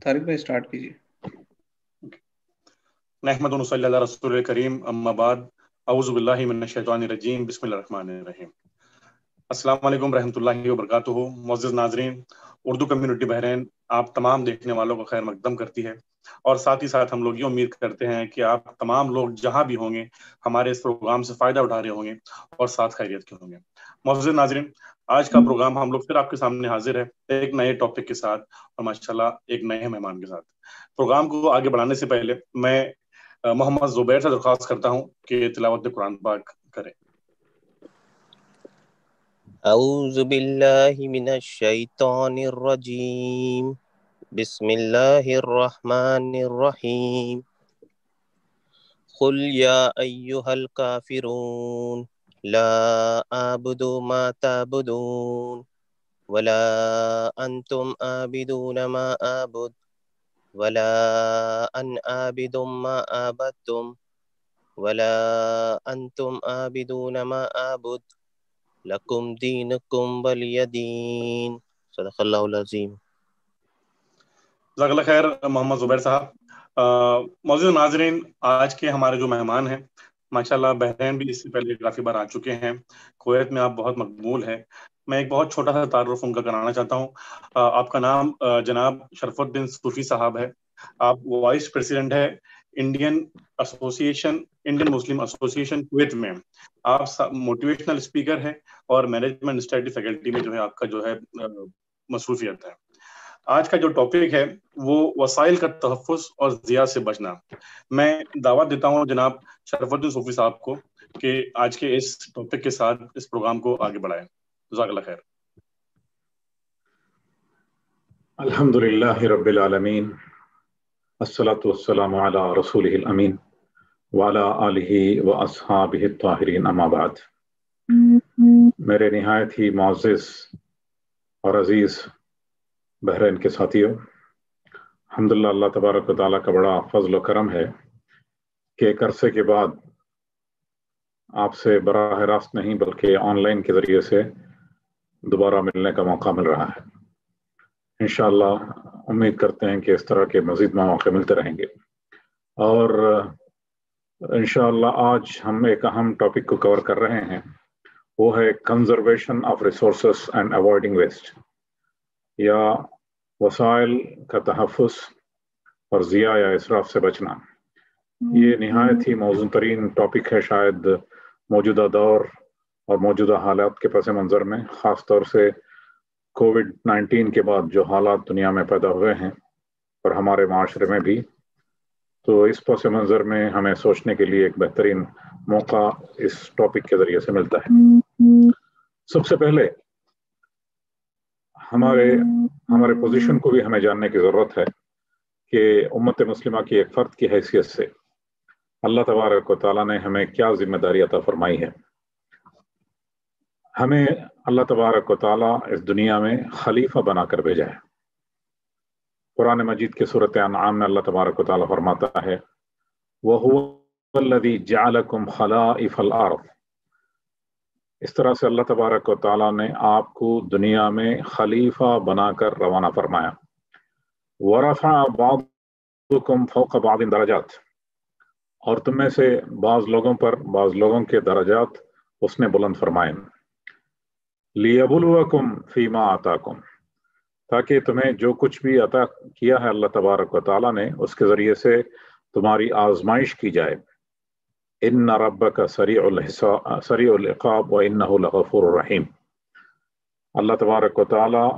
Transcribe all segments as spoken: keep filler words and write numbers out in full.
طارق بھائی اسٹارٹ کیجیے. نحمد و نصلی علی رسول الکریم اما بعد اعوذ باللہ من الشیطان الرجیم بسم اللہ الرحمن الرحیم. السلام علیکم رحمۃ اللہ وبرکاتہ. معزز ناظرین، اردو کمیونٹی بحرین آپ تمام دیکھنے والوں کو خیر مقدم کرتی ہے، اور ساتھ ہی ساتھ ہم لوگ یہ امید کرتے ہیں کہ آپ تمام لوگ جہاں بھی ہوں گے ہمارے اس پروگرام سے فائدہ اٹھا رہے ہوں گے اور ساتھ خیریت کے ہوں گے. معزز ناظرین، آج کا پروگرام ہم لوگ پھر آپ کے سامنے حاضر ہے ایک نئے ٹاپک کے ساتھ اور ماشاءاللہ ایک نئے مہمان کے ساتھ. پروگرام کو آگے بڑھانے سے پہلے میں محمد زبیر سے درخواست کرتا ہوں کہ تلاوت قرآن پاک کریں. اعوذ باللہ من الشیطان الرجیم بسم اللہ الرحمن الرحیم. قل یا ایہا الکافرون لا اعبد ما تعبدون ولا انتم عابدون ما اعبد ولا ان عابد ما عبدتم ولا انتم عابدون ما اعبد لکم دینکم ولی دین. صدق اللہ العظیم. جزاک اللہ خیر محمد زبیر صاحب. معزز ناظرین، آج کے ہمارے جو مہمان ہیں ماشاءاللہ بحرین بھی اس سے پہلے کافی بار آ چکے ہیں، کویت میں آپ بہت مقبول ہیں. میں ایک بہت چھوٹا سا تعارف ان کا کرانا چاہتا ہوں. آپ کا نام جناب شرف الدین صوفی صاحب ہے. آپ وائس پریزیڈنٹ ہے انڈین ایسوسی ایشن انڈین مسلم ایسوسی ایشن کویت میں. آپ موٹیویشنل اسپیکر ہیں اور مینجمنٹ اسٹڈی فیکلٹی میں جو ہے آپ کا جو ہے مصروفیت ہے. آج کا جو ٹاپک ہے وہ وسائل کا تحفظ اور ضیاع سے بچنا. میں دعوت دیتا ہوں جناب شرف الدین صوفی صاحب کو کہ آج کے اس ٹاپک کے ساتھ اس پروگرام کو آگے بڑھائیں. جزاک اللہ خیر. الحمد للہ رب العالمین، الصلاۃ والسلام علی رسولہ الامین وعلی آلہ واصحابہ الطاہرین، اما بعد. میرے نہایت ہی معزز اور عزیز بحرین کے ساتھیوں، الحمدللہ اللہ تبارک و تعالیٰ کا بڑا فضل و کرم ہے کہ ایک عرصے کے بعد آپ سے براہ راست نہیں بلکہ آن لائن کے ذریعے سے دوبارہ ملنے کا موقع مل رہا ہے. انشاءاللہ امید کرتے ہیں کہ اس طرح کے مزید مواقع ملتے رہیں گے. اور انشاءاللہ آج ہم ایک اہم ٹاپک کو کور کر رہے ہیں، وہ ہے conservation of resources and avoiding waste, یا وسائل کا تحفظ اور ضیاع یا اسراف سے بچنا. یہ نہایت ہی موزوں ترین ٹاپک ہے شاید موجودہ دور اور موجودہ حالات کے پس منظر میں، خاص طور سے کووڈ نائنٹین کے بعد جو حالات دنیا میں پیدا ہوئے ہیں اور ہمارے معاشرے میں بھی. تو اس پس منظر میں ہمیں سوچنے کے لیے ایک بہترین موقع اس ٹاپک کے ذریعے سے ملتا ہے. سب سے پہلے ہمارے ہمارے پوزیشن کو بھی ہمیں جاننے کی ضرورت ہے کہ امت مسلمہ کی ایک فرد کی حیثیت سے اللہ تبارک و تعالیٰ نے ہمیں کیا ذمہ داری عطا فرمائی ہے. ہمیں اللہ تبارک و تعالیٰ اس دنیا میں خلیفہ بنا کر بھیجا ہے. قرآن مجید کے سورۃ انعام میں اللہ تبارک و تعالیٰ فرماتا ہے وَهُوَ الَّذِي جَعَلَكُمْ خَلَائِفَ الْأَرْضِ. اس طرح سے اللہ تبارک و تعالیٰ نے آپ کو دنیا میں خلیفہ بنا کر روانہ فرمایا. وَرَفَعَ بَعْضُكُمْ فَوْقَ بَعْضٍ دَرَجَاتٍ، اور تم میں سے بعض لوگوں پر بعض لوگوں کے درجات اس نے بلند فرمائے. لِيَبْلُوَكُمْ فِي مَا آتَاكُمْ، تاکہ تمہیں جو کچھ بھی عطا کیا ہے اللہ تبارک و تعالیٰ نے اس کے ذریعے سے تمہاری آزمائش کی جائے. ان ربک سریع الحساب سریع العقاب وانہ لغفور رحیم. اللہ تبارک و تعالیٰ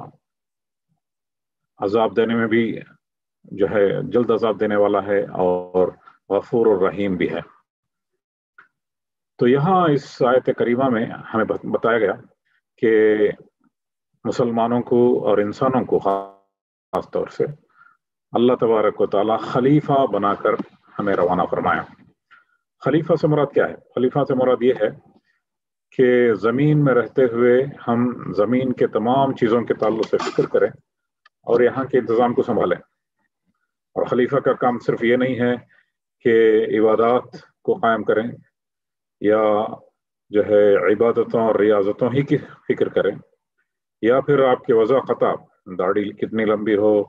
عذاب دینے میں بھی جو ہے جلد عذاب دینے والا ہے اور غفور الرحیم بھی ہے. تو یہاں اس آیت کریمہ میں ہمیں بتایا گیا کہ مسلمانوں کو اور انسانوں کو خاص طور سے اللہ تبارک و تعالیٰ خلیفہ بنا کر ہمیں روانہ فرمایا. خلیفہ سے مراد کیا ہے؟ خلیفہ سے مراد یہ ہے کہ زمین میں رہتے ہوئے ہم زمین کے تمام چیزوں کے تعلق سے فکر کریں اور یہاں کے انتظام کو سنبھالیں. اور خلیفہ کا کام صرف یہ نہیں ہے کہ عبادات کو قائم کریں یا جو ہے عبادتوں اور ریاضتوں ہی کی فکر کریں، یا پھر آپ کے وضع خطا، داڑھی کتنی لمبی ہو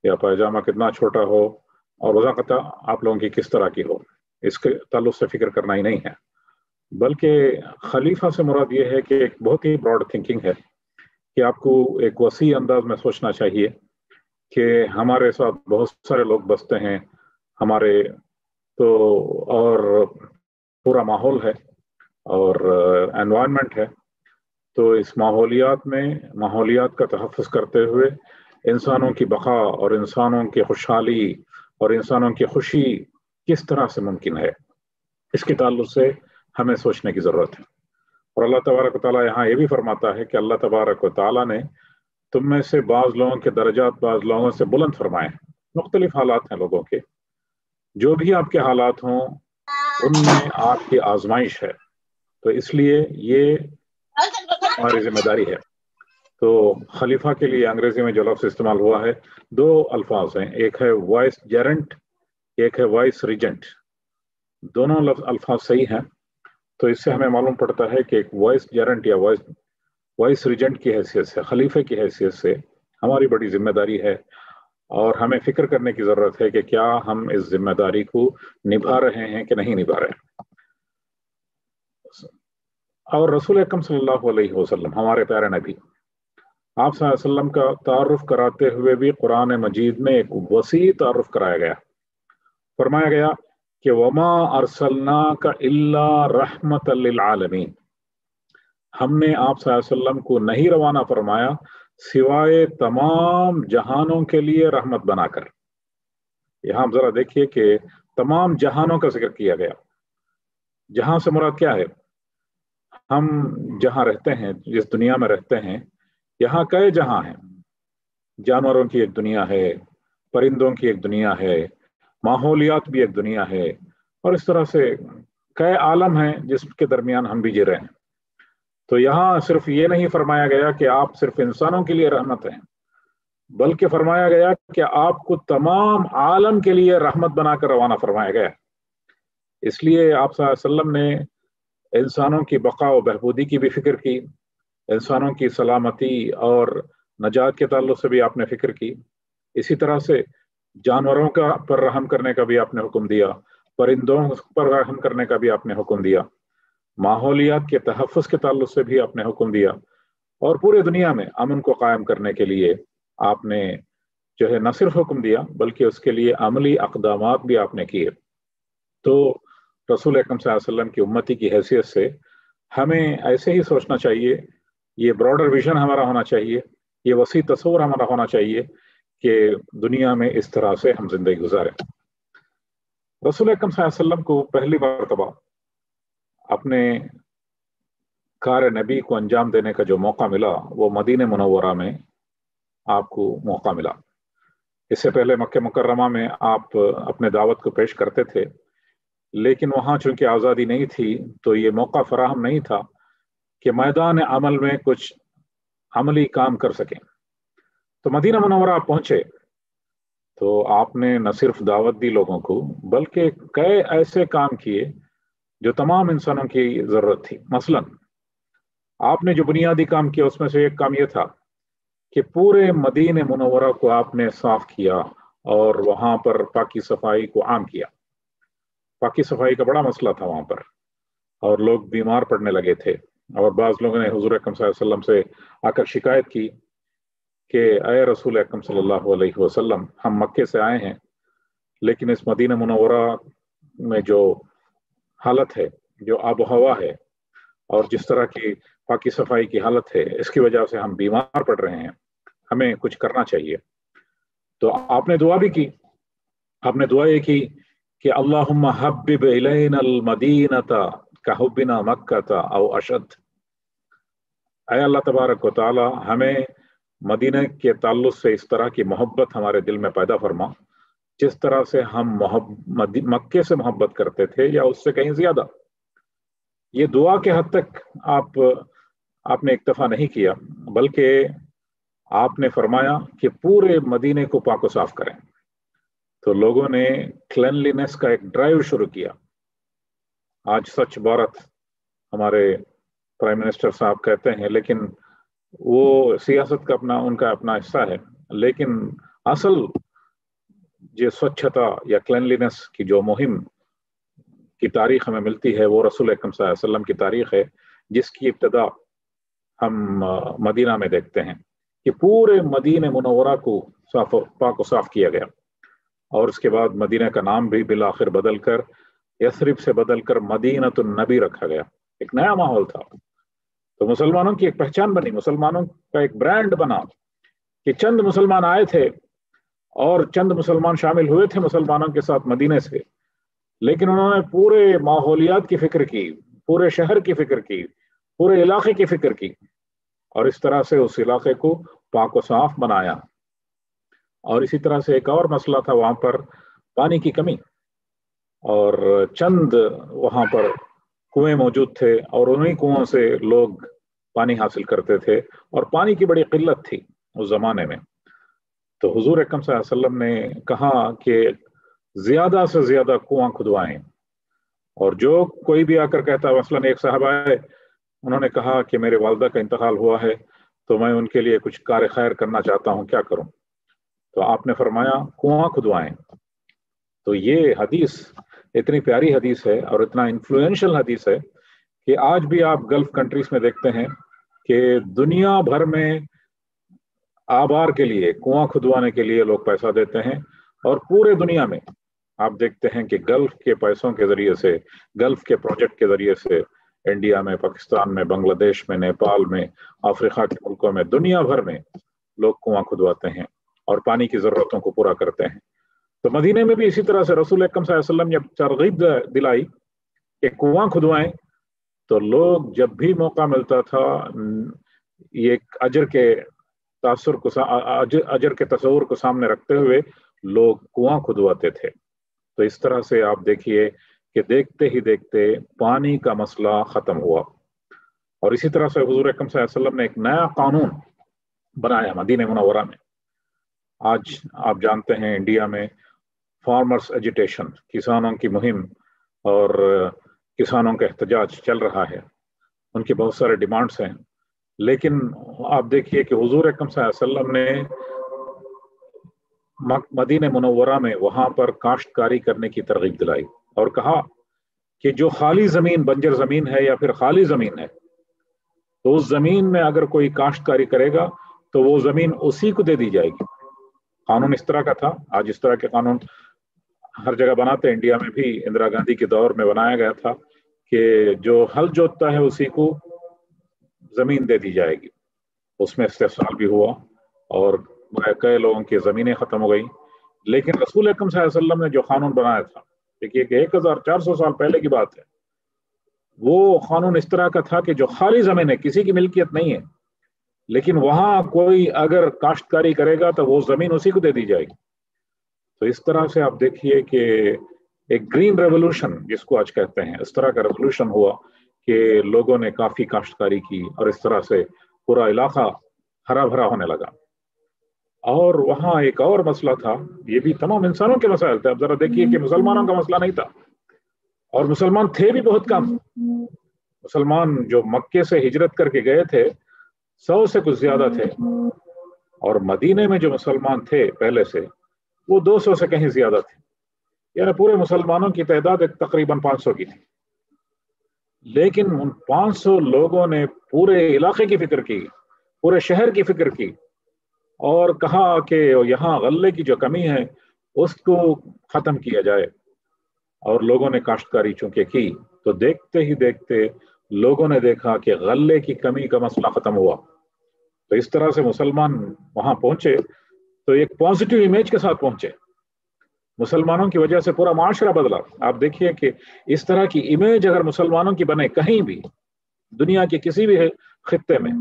یا پائجامہ کتنا چھوٹا ہو اور وضاقتہ آپ لوگوں کی کس طرح کی ہو، اس کے تعلق سے فکر کرنا ہی نہیں ہے، بلکہ خلیفہ سے مراد یہ ہے کہ ایک بہت ہی براڈ تھنکنگ ہے کہ آپ کو ایک وسیع انداز میں سوچنا چاہیے کہ ہمارے ساتھ بہت سارے لوگ بستے ہیں ہمارے، تو اور پورا ماحول ہے اور انوائرمنٹ ہے، تو اس ماحولیات میں ماحولیات کا تحفظ کرتے ہوئے انسانوں کی بقا اور انسانوں کی خوشحالی اور انسانوں کی خوشی کس طرح سے ممکن ہے، اس کے تعلق سے ہمیں سوچنے کی ضرورت ہے۔ اور اللہ تبارک و تعالیٰ یہاں یہ بھی فرماتا ہے کہ اللہ تبارک و تعالیٰ نے تم میں سے بعض لوگوں کے درجات بعض لوگوں سے بلند فرمائے ہیں۔ مختلف حالات ہیں لوگوں کے، جو بھی آپ کے حالات ہوں ان میں آپ کی آزمائش ہے، تو اس لیے یہ ہماری ذمہ داری ہے۔ تو خلیفہ کے لیے انگریزی میں جو لفظ استعمال ہوا ہے دو الفاظ ہیں، ایک ہے وائس جیرنٹ، ایک ہے وائس ریجنٹ، دونوں لفظ الفاظ صحیح ہیں۔ تو اس سے ہمیں معلوم پڑتا ہے کہ ایک وائس جیرنٹ یا وائس وائس ریجنٹ کی حیثیت سے، خلیفہ کی حیثیت سے ہماری بڑی ذمہ داری ہے، اور ہمیں فکر کرنے کی ضرورت ہے کہ کیا ہم اس ذمہ داری کو نبھا رہے ہیں کہ نہیں نبھا رہے ہیں۔ اور رسول اکرم صلی اللہ علیہ وسلم ہمارے پیارے نبی، آپ صلی اللہ علیہ وسلم کا تعارف کراتے ہوئے بھی قرآن مجید میں ایک وسیع تعارف کرایا گیا، فرمایا گیا کہ وما ارسلناک الا رحمت للعالمین، ہم نے آپ صلی اللہ علیہ وسلم کو نہیں روانہ فرمایا سوائے تمام جہانوں کے لیے رحمت بنا کر۔ یہاں ذرا دیکھیے کہ تمام جہانوں کا ذکر کیا گیا۔ جہاں سے مراد کیا ہے؟ ہم جہاں رہتے ہیں، جس دنیا میں رہتے ہیں، یہاں کئی جہاں ہیں، جانوروں کی ایک دنیا ہے، پرندوں کی ایک دنیا ہے، ماحولیات بھی ایک دنیا ہے، اور اس طرح سے کئی عالم ہیں جس کے درمیان ہم بھی جی رہے ہیں۔ تو یہاں صرف یہ نہیں فرمایا گیا کہ آپ صرف انسانوں کے لیے رحمت ہیں، بلکہ فرمایا گیا کہ آپ کو تمام عالم کے لیے رحمت بنا کر روانہ فرمایا گیا۔ اس لیے آپ صلی اللہ علیہ وسلم نے انسانوں کی بقا و بہبودی کی بھی فکر کی، انسانوں کی سلامتی اور نجات کے تعلق سے بھی آپ نے فکر کی، اسی طرح سے جانوروں کا پر رحم کرنے کا بھی آپ نے حکم دیا، پرندوں پر رحم کرنے کا بھی آپ نے حکم دیا، ماحولیات کے تحفظ کے تعلق سے بھی آپ نے حکم دیا، اور پورے دنیا میں امن کو قائم کرنے کے لیے آپ نے جو ہے نہ صرف حکم دیا بلکہ اس کے لیے عملی اقدامات بھی آپ نے کیے۔ تو رسول اکرم صلی اللہ علیہ وسلم کی امتی کی حیثیت سے ہمیں ایسے ہی سوچنا چاہیے، یہ براڈر ویژن ہمارا ہونا چاہیے، یہ وسیع تصور ہمارا ہونا چاہیے کہ دنیا میں اس طرح سے ہم زندگی گزاریں۔ رسول اکرم صلی اللہ علیہ وسلم کو پہلی مرتبہ اپنے کار نبی کو انجام دینے کا جو موقع ملا وہ مدینہ منورہ میں آپ کو موقع ملا۔ اس سے پہلے مکہ مکرمہ میں آپ اپنے دعوت کو پیش کرتے تھے، لیکن وہاں چونکہ آزادی نہیں تھی تو یہ موقع فراہم نہیں تھا کہ میدان عمل میں کچھ عملی کام کر سکیں۔ تو مدینہ منورہ آپ پہنچے تو آپ نے نہ صرف دعوت دی لوگوں کو بلکہ کئی ایسے کام کیے جو تمام انسانوں کی ضرورت تھی۔ مثلا آپ نے جو بنیادی کام کیا اس میں سے ایک کام یہ تھا کہ پورے مدینہ منورہ کو آپ نے صاف کیا اور وہاں پر پاکی صفائی کو عام کیا۔ پاکی صفائی کا بڑا مسئلہ تھا وہاں پر، اور لوگ بیمار پڑنے لگے تھے، اور بعض لوگوں نے حضور اکرم صلی اللہ علیہ وسلم سے آ کر شکایت کی کہ اے رسول اکرم صلی اللہ علیہ وسلم، ہم مکے سے آئے ہیں لیکن اس مدینہ منورہ میں جو حالت ہے، جو آب و ہوا ہے، اور جس طرح کی پاکی صفائی کی حالت ہے، اس کی وجہ سے ہم بیمار پڑ رہے ہیں، ہمیں کچھ کرنا چاہیے۔ تو آپ نے دعا بھی کی، آپ نے دعا یہ کی کہ اللہم حبب الینا المدینۃ کحبنا مکۃ او اشد، اے اللہ تبارک و تعالی ہمیں مدینہ کے تعلق سے اس طرح کی محبت ہمارے دل میں پیدا فرما جس طرح سے ہم محب... مکے سے محبت کرتے تھے یا اس سے کہیں زیادہ۔ یہ دعا کے حد تک آپ آپ نے اکتفا نہیں کیا، بلکہ آپ نے فرمایا کہ پورے مدینے کو پاک و صاف کریں۔ تو لوگوں نے کلینلینس کا ایک ڈرائیو شروع کیا۔ آج سوچھ بھارت ہمارے پرائم منسٹر صاحب کہتے ہیں، لیکن وہ سیاست کا اپنا ان کا اپنا حصہ ہے، لیکن اصل जो स्वच्छता या क्लेनलीनेस की जो मुहिम की तारीख हमें मिलती है वो रसूल अकरम सल्लल्लाहु अलैहि वसल्लम की तारीख है, जिसकी इब्तदा हम मदीना में देखते हैं कि पूरे मदीने मुनव्वरा को साफ पाक को साफ किया गया, और उसके बाद मदीना का नाम भी बिल आखिर बदल कर यसरिब से बदल कर मदीनतुन नबी रखा गया। एक नया माहौल था, तो मुसलमानों की एक पहचान बनी, मुसलमानों का एक ब्रांड बना कि चंद मुसलमान आए थे और चंद मुसलमान शामिल हुए थे मुसलमानों के साथ मदीने से, लेकिन उन्होंने पूरे माहौलियात की फिक्र की, पूरे शहर की फिक्र की, पूरे इलाके की फिक्र की, और इस तरह से उस इलाके को पाक व साफ बनाया। और इसी तरह से एक और मसला था वहां पर पानी की कमी, और चंद वहां पर कुएं मौजूद थे और उन्हीं कुओं से लोग पानी हासिल करते थे, और पानी की बड़ी किल्लत थी उस जमाने में। तो हुजूर अकरम सल्लल्लाहु अलैहि वसल्लम ने कहा कि ज्यादा से ज्यादा कुआं खुदवाएं, और जो कोई भी आकर कहता, मसलन एक साहब आए, उन्होंने कहा कि मेरे वालिदा का इंतकाल हुआ है तो मैं उनके लिए कुछ कार खैर करना चाहता हूं, क्या करूं? तो आपने फरमाया कुआं खुदवाएं। तो ये हदीस इतनी प्यारी हदीस है और इतना इन्फ्लुएंशियल हदीस है कि आज भी आप गल्फ कंट्रीज में देखते हैं कि दुनिया भर में आबार के लिए, कुआं खुदवाने के लिए लोग पैसा देते हैं, और पूरे दुनिया में आप देखते हैं कि गल्फ के पैसों के जरिए से, गल्फ के प्रोजेक्ट के जरिए से इंडिया में, पाकिस्तान में, बांग्लादेश में, नेपाल में, अफ्रीका के मुल्कों में, दुनिया भर में लोग कुआं खुदवाते हैं और पानी की जरूरतों को पूरा करते हैं। तो मदीने में भी इसी तरह से रसूल अकरम सल्लल्लाहु अलैहि वसल्लम ने तरगीब दिलाई कि कुआं खुदवाएं, तो लोग जब भी मौका मिलता था ये अजर के तासुर को अजर, अजर के तस्वुर को सामने रखते हुए लोग कुआं खुदवाते थे। तो इस तरह से आप देखिए कि देखते ही देखते पानी का मसला खत्म हुआ। और इसी तरह से हुजूर अकरम सल्लल्लाहु अलैहि वसल्लम ने एक नया कानून बनाया मदीने मुनव्वरा में। आज आप जानते हैं इंडिया में फार्मर्स एजिटेशन, किसानों की मुहिम और किसानों का एहतजाज चल रहा है, उनकी बहुत सारे डिमांड्स हैं, लेकिन आप देखिए कि हुजूर अकरम सल्लल्लाहु अलैहि वसल्लम ने मदीने मुनव्वरा में वहां पर काश्तकारी करने की तरगीब दिलाई और कहा कि जो खाली जमीन, बंजर जमीन है या फिर खाली जमीन है, तो उस जमीन में अगर कोई काश्तकारी करेगा तो वो जमीन उसी को दे दी जाएगी। कानून इस तरह का था। आज इस तरह के कानून हर जगह बनाते हैं, इंडिया में भी इंदिरा गांधी के दौर में बनाया गया था कि जो हल जोतता है उसी को जमीन दे दी जाएगी। उसमें इस्तेफसाल भी हुआ और कई लोगों की जमीनें खत्म हो गई। लेकिन रसूल अकरम सल्लल्लाहु अलैहि वसल्लम ने जो कानून बनाया था, देखिए कि एक हजार चार सौ साल पहले की बात है, वो कानून इस तरह का था कि जो खाली जमीन है, किसी की मिल्कियत नहीं है, लेकिन वहां कोई अगर काश्तकारी करेगा तो वो जमीन उसी को दे दी जाएगी। तो इस तरह से आप देखिए कि एक ग्रीन रेवोल्यूशन जिसको आज कहते हैं, इस तरह का रेवोल्यूशन हुआ कि लोगों ने काफी काश्तकारी की और इस तरह से पूरा इलाका हरा भरा होने लगा। और वहां एक और मसला था, ये भी तमाम इंसानों के मसाइल थे। अब जरा देखिए कि मुसलमानों का मसला नहीं था, और मुसलमान थे भी बहुत कम। मुसलमान जो मक्के से हिजरत करके गए थे सौ से कुछ ज्यादा थे, और मदीने में जो मुसलमान थे पहले से वो दो सौ से कहीं ज्यादा थे, यानी पूरे मुसलमानों की तादाद तकरीबन पाँच सौ की थी। लेकिन उन पाँच सौ लोगों ने पूरे इलाके की फिक्र की, पूरे शहर की फिक्र की, और कहा कि यहाँ गल्ले की जो कमी है उसको खत्म किया जाए। और लोगों ने काश्तकारी चूंकि की, तो देखते ही देखते लोगों ने देखा कि गल्ले की कमी का मसला खत्म हुआ। तो इस तरह से मुसलमान वहां पहुंचे तो एक पॉजिटिव इमेज के साथ पहुंचे। मुसलमानों की वजह से पूरा माशरा बदला। आप देखिए कि इस तरह की इमेज अगर मुसलमानों की बने कहीं भी दुनिया के किसी भी खित्ते में,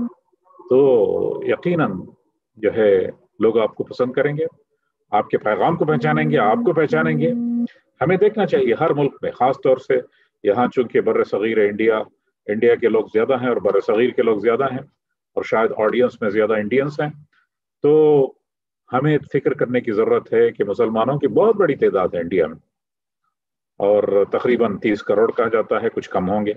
तो यकीनन जो है लोग आपको पसंद करेंगे, आपके पैगाम को पहचानेंगे, आपको पहचानेंगे। हमें देखना चाहिए हर मुल्क में, खास तौर से यहाँ चूंकि बर्र सगीर है इंडिया, इंडिया के लोग ज्यादा हैं और बर्र सगीर के लोग ज्यादा हैं, और शायद ऑडियंस में ज्यादा इंडियंस हैं, तो हमें फिक्र करने की जरूरत है कि मुसलमानों की बहुत बड़ी तादाद है इंडिया में, और तकरीबन तीस करोड़ कहा जाता है, कुछ कम होंगे।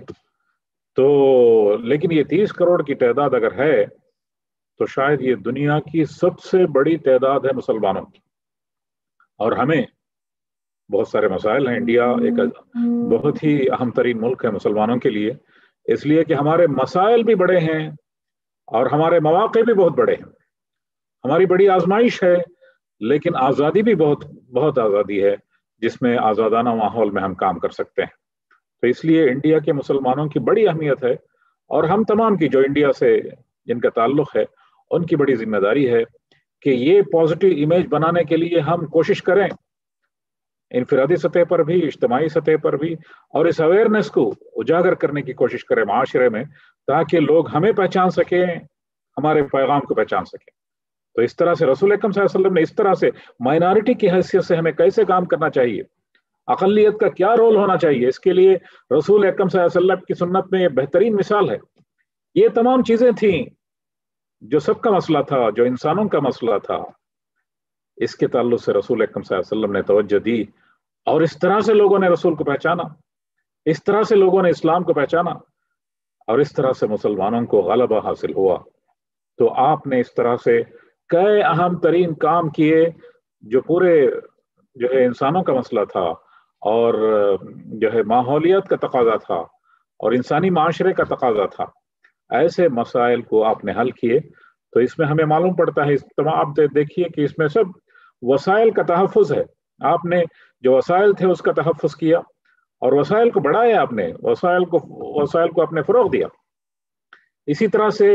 तो लेकिन ये तीस करोड़ की तादाद अगर है तो शायद ये दुनिया की सबसे बड़ी तादाद है मुसलमानों की। اور ہمیں بہت سارے مسائل ہیں. انڈیا ایک بہت ہی اہم ترین ملک ہے مسلمانوں کے لیے، اس لیے کہ ہمارے مسائل بھی بڑے ہیں اور ہمارے مواقع بھی بہت بڑے ہیں. ہماری بڑی آزمائش ہے، لیکن آزادی بھی بہت بہت آزادی ہے جس میں آزادانہ ماحول میں ہم کام کر سکتے ہیں. تو اس لیے انڈیا کے مسلمانوں کی بڑی اہمیت ہے، اور ہم تمام کی جو انڈیا سے جن کا تعلق ہے ان کی بڑی ذمہ داری ہے کہ یہ پازیٹیو امیج بنانے کے لیے ہم کوشش کریں، انفرادی سطح پر بھی، اجتماعی سطح پر بھی، اور اس اویئرنیس کو اجاگر کرنے کی کوشش کریں معاشرے میں، تاکہ لوگ ہمیں پہچان سکیں، ہمارے پیغام کو پہچان سکیں. تو اس طرح سے رسول اکرم صلی اللہ علیہ وسلم نے اس طرح سے مائنارٹی کی حیثیت سے ہمیں کیسے کام کرنا چاہیے، اقلیت کا کیا رول ہونا چاہیے، اس کے لیے رسول اکرم صلی اللہ علیہ وسلم کی سنت میں یہ بہترین مثال ہے. یہ تمام چیزیں تھیں جو سب کا مسئلہ تھا، جو انسانوں کا مسئلہ تھا، اس کے تعلق سے رسول اکرم صلی اللہ علیہ وسلم نے توجہ دی، اور اس طرح سے لوگوں نے رسول کو پہچانا، اس طرح سے لوگوں نے اسلام کو پہچانا، اور اس طرح سے مسلمانوں کو غلبہ حاصل ہوا. تو آپ نے اس طرح سے کئی اہم ترین کام کیے جو پورے جو ہے انسانوں کا مسئلہ تھا، اور جو ہے ماحولیات کا تقاضا تھا، اور انسانی معاشرے کا تقاضا تھا. ایسے مسائل کو آپ نے حل کیے. تو اس میں ہمیں معلوم پڑتا ہے، تمام آپ دیکھیے کہ اس میں سب وسائل کا تحفظ ہے. آپ نے جو وسائل تھے اس کا تحفظ کیا، اور وسائل کو بڑھایا، آپ نے وسائل کو وسائل کو آپ نے فروغ دیا. اسی طرح سے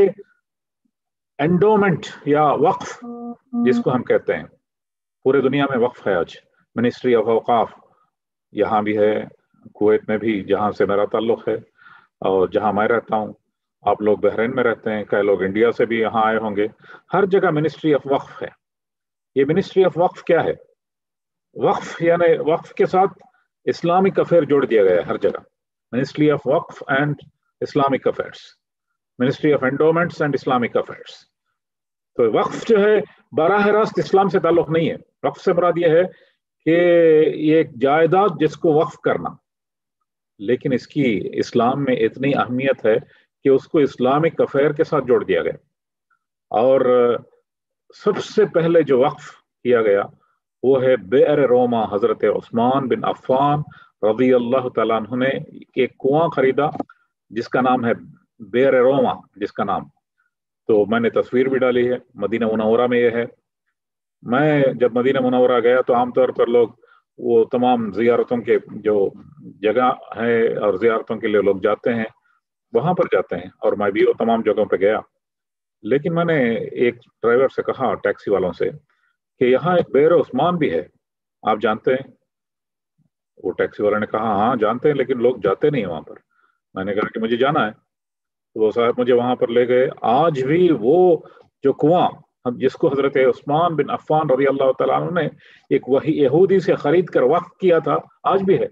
انڈومنٹ یا وقف جس کو ہم کہتے ہیں، پورے دنیا میں وقف ہے. آج منسٹری آف اوقاف یہاں بھی ہے، کویت میں بھی جہاں سے میرا تعلق ہے، اور جہاں میں رہتا ہوں. آپ لوگ بحرین میں رہتے ہیں، کئی لوگ انڈیا سے بھی یہاں آئے ہوں گے. ہر جگہ منسٹری آف وقف ہے. یہ منسٹری آف وقف کیا ہے؟ وقف یعنی وقف کے ساتھ اسلامک افیئر جوڑ دیا گیا ہے ہر جگہ. منسٹری آف وقف and Islamic affairs, ministry of endowments and Islamic affairs. تو وقف جو ہے براہ راست اسلام سے تعلق نہیں ہے. وقف سے مراد یہ ہے کہ یہ ایک جائیداد جس کو وقف کرنا، لیکن اس کی اسلام میں اتنی اہمیت ہے کہ اس کو اسلامک افیئر کے ساتھ جوڑ دیا گیا. اور سب سے پہلے جو وقف کیا گیا وہ ہے بئر روما. حضرت عثمان بن عفان رضی اللہ تعالیٰ عنہ نے ایک کنواں خریدا جس کا نام ہے بئر روما، جس کا نام، تو میں نے تصویر بھی ڈالی ہے. مدینہ منورہ میں یہ ہے. میں جب مدینہ منورہ گیا تو عام طور پر لوگ وہ تمام زیارتوں کے جو جگہ ہے اور زیارتوں کے لیے لوگ جاتے ہیں وہاں پر جاتے ہیں، اور میں بھی وہ تمام جگہوں پہ گیا. لیکن میں نے ایک ڈرائیور سے کہا، ٹیکسی والوں سے، کہ یہاں ایک بئر عثمان بھی ہے، آپ جانتے ہیں؟ وہ ٹیکسی والے نے کہا ہاں جانتے ہیں، لیکن لوگ جاتے نہیں وہاں پر. میں نے کہا کہ مجھے جانا ہے. تو وہ صاحب مجھے وہاں پر لے گئے. آج بھی وہ جو کنواں جس کو حضرت عثمان بن عفان رضی اللہ تعالیٰ عنہ نے ایک وہی یہودی سے خرید کر وقف کیا تھا، آج بھی ہے.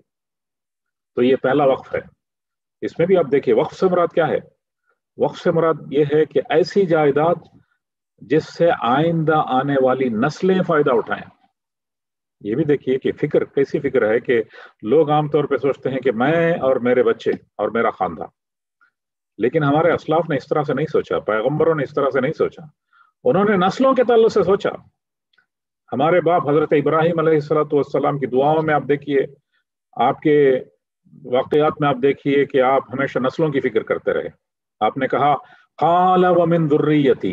تو یہ پہلا وقف ہے. اس میں بھی آپ دیکھیے وقف سے مراد کیا ہے. وقف سے مراد یہ ہے کہ ایسی جائیداد جس سے آئندہ آنے والی نسلیں فائدہ اٹھائیں. یہ بھی دیکھیے کہ فکر کیسی فکر ہے کہ لوگ عام طور پہ سوچتے ہیں کہ میں اور میرے بچے اور میرا خاندان، لیکن ہمارے اسلاف نے اس طرح سے نہیں سوچا، پیغمبروں نے اس طرح سے نہیں سوچا. انہوں نے نسلوں کے تعلق سے سوچا. ہمارے باپ حضرت ابراہیم علیہ الصلوۃ والسلام کی دعاؤں میں آپ دیکھیے، آپ کے واقعات میں آپ دیکھیے کہ آپ ہمیشہ نسلوں کی فکر کرتے رہے. آپ نے کہا قال ومن ذریتی،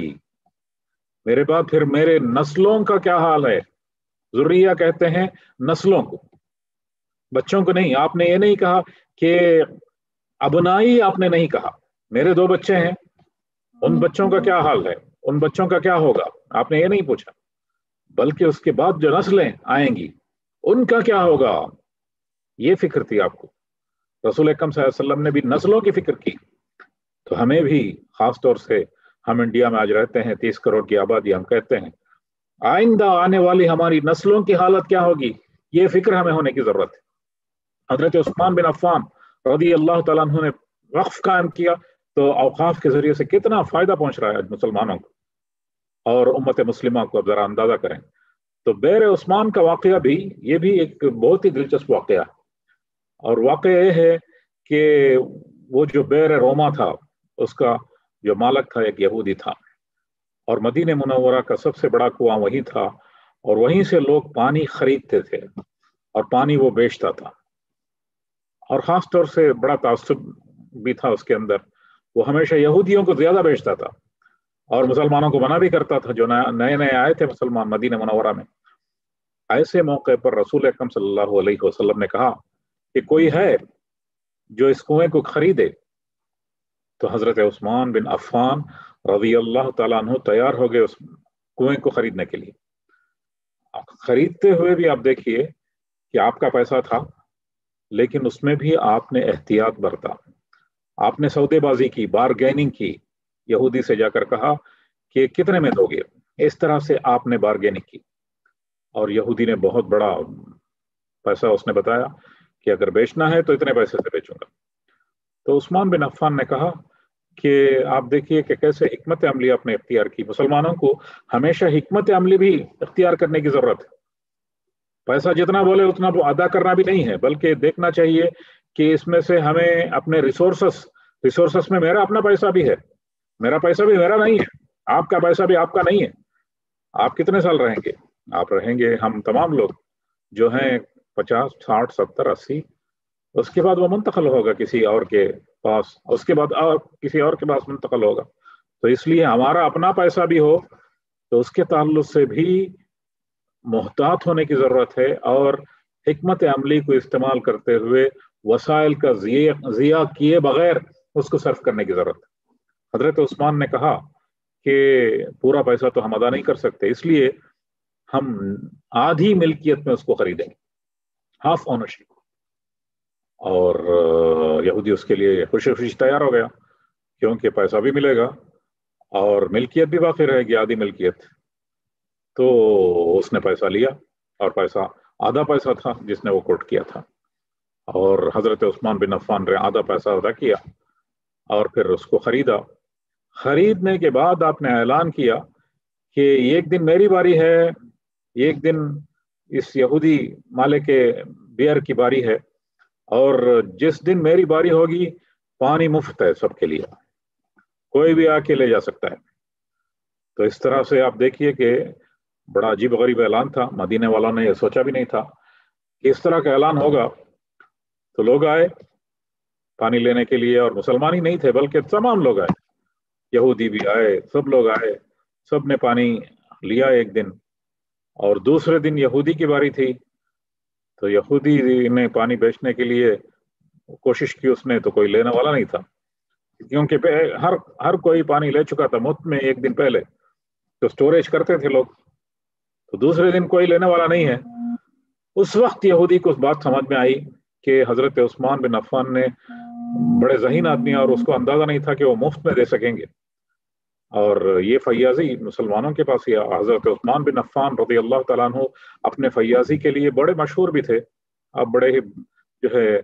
میرے بعد پھر میرے نسلوں کا کیا حال ہے. ذریہ کہتے ہیں نسلوں کو، بچوں کو نہیں. آپ نے یہ نہیں کہا کہ ابنائی، آپ نے نہیں کہا میرے دو بچے ہیں ان بچوں کا کیا حال ہے، ان بچوں کا کیا ہوگا، آپ نے یہ نہیں پوچھا. بلکہ اس کے بعد جو نسلیں آئیں گی ان کا کیا ہوگا، یہ فکر تھی آپ کو. رسول اکرم صلی اللہ علیہ وسلم نے بھی نسلوں کی فکر کی. تو ہمیں بھی خاص طور سے، ہم انڈیا میں آج رہتے ہیں، تیس کروڑ کی آبادی، ہم کہتے ہیں آئندہ آنے والی ہماری نسلوں کی حالت کیا ہوگی، یہ فکر ہمیں ہونے کی ضرورت ہے. حضرت عثمان بن عفان رضی اللہ تعالیٰ عنہ نے وقف قائم کیا، تو اوقاف کے ذریعے سے کتنا فائدہ پہنچ رہا ہے مسلمانوں کو اور امت مسلمہ کو. اب ذرا اندازہ کریں. تو بئر عثمان کا واقعہ بھی، یہ بھی ایک بہت ہی دلچسپ واقعہ ہے. اور واقعہ یہ ہے کہ وہ جو بئر روما تھا اس کا جو مالک تھا ایک یہودی تھا، اور مدینہ منورہ کا سب سے بڑا کنواں وہی تھا، اور وہیں سے لوگ پانی خریدتے تھے اور پانی وہ بیچتا تھا. اور خاص طور سے بڑا تعصب بھی تھا اس کے اندر، وہ ہمیشہ یہودیوں کو زیادہ بیچتا تھا اور مسلمانوں کو منع بھی کرتا تھا جو نئے نئے آئے تھے مسلمان مدینہ منورہ میں. ایسے موقع پر رسول اکرم صلی اللہ علیہ وسلم نے کہا کہ کوئی ہے جو اس کنویں کو خریدے؟ تو حضرت عثمان بن عفان رضی اللہ تعالیٰ عنہ تیار ہو گئے اس کنویں کو خریدنے کے لیے. خریدتے ہوئے بھی آپ دیکھیے کہ آپ کا پیسہ تھا، لیکن اس میں بھی آپ نے احتیاط برتا. آپ نے سودے بازی کی، بارگیننگ کی، یہودی سے جا کر کہا کہ کتنے میں دو گے. اس طرح سے آپ نے بارگیننگ کی اور یہودی نے بہت بڑا پیسہ اس نے بتایا کہ اگر بیچنا ہے تو اتنے پیسے سے بیچوں گا. تو عثمان بن عفان نے کہا کہ آپ دیکھیے کہ کیسے حکمت عملی آپ نے اختیار کی. مسلمانوں کو ہمیشہ حکمت عملی بھی اختیار کرنے کی ضرورت ہے. پیسہ جتنا بولے اتنا ادا کرنا بھی نہیں ہے، بلکہ دیکھنا چاہیے کہ اس میں سے ہمیں اپنے ریسورسز ریسورسز میں میرا اپنا پیسہ بھی ہے، میرا پیسہ بھی میرا نہیں ہے، آپ کا پیسہ بھی آپ کا نہیں ہے. آپ کتنے سال رہیں گے؟ آپ رہیں گے، ہم تمام لوگ جو ہیں پچاس، ساٹھ، ستر، اسی، اس کے بعد وہ منتقل ہوگا کسی اور کے پاس، اس کے بعد اور کسی اور کے پاس منتقل ہوگا. تو اس لیے ہمارا اپنا پیسہ بھی ہو تو اس کے تعلق سے بھی محتاط ہونے کی ضرورت ہے اور حکمت عملی کو استعمال کرتے ہوئے وسائل کا ضیاع کیے بغیر اس کو صرف کرنے کی ضرورت ہے. حضرت عثمان نے کہا کہ پورا پیسہ تو ہم ادا نہیں کر سکتے، اس لیے ہم آدھی ملکیت میں اس کو خریدیں گے، ہاف اونرشپ. اور یہودی اس کے لیے خوشی خوشی تیار ہو گیا، کیونکہ پیسہ بھی ملے گا اور ملکیت بھی باقی رہے گی، آدھی ملکیت. تو اس نے پیسہ لیا اور پیسہ آدھا پیسہ تھا جس نے وہ کوٹ کیا تھا، اور حضرت عثمان بن عفان نے آدھا پیسہ ادا کیا اور پھر اس کو خریدا. خریدنے کے بعد آپ نے اعلان کیا کہ ایک دن میری باری ہے، ایک دن اس یہودی مالک بیئر کی باری ہے، اور جس دن میری باری ہوگی پانی مفت ہے سب کے لیے، کوئی بھی آ کے لے جا سکتا ہے. تو اس طرح سے آپ دیکھیے کہ بڑا عجیب غریب اعلان تھا. مدینے والوں نے یہ سوچا بھی نہیں تھا کہ اس طرح کا اعلان ہوگا. تو لوگ آئے پانی لینے کے لیے، اور مسلمان ہی نہیں تھے بلکہ تمام لوگ آئے، یہودی بھی آئے، سب لوگ آئے، سب نے پانی لیا ایک دن. اور دوسرے دن یہودی کی باری تھی، تو یہودی نے پانی بیچنے کے لیے کوشش کی، اس نے تو کوئی لینے والا نہیں تھا، کیونکہ ہر ہر کوئی پانی لے چکا تھا مفت میں ایک دن پہلے، تو سٹوریج کرتے تھے لوگ. تو دوسرے دن کوئی لینے والا نہیں ہے. اس وقت یہودی کو بات سمجھ میں آئی کہ حضرت عثمان بن عفان نے بڑے ذہین آدمی، اور اس کو اندازہ نہیں تھا کہ وہ مفت میں دے سکیں گے. اور یہ فیاضی مسلمانوں کے پاس ہی. حضرت عثمان بن عفان رضی اللہ تعالیٰ عنہ اپنے فیاضی کے لیے بڑے مشہور بھی تھے. آپ بڑے ہی جو ہے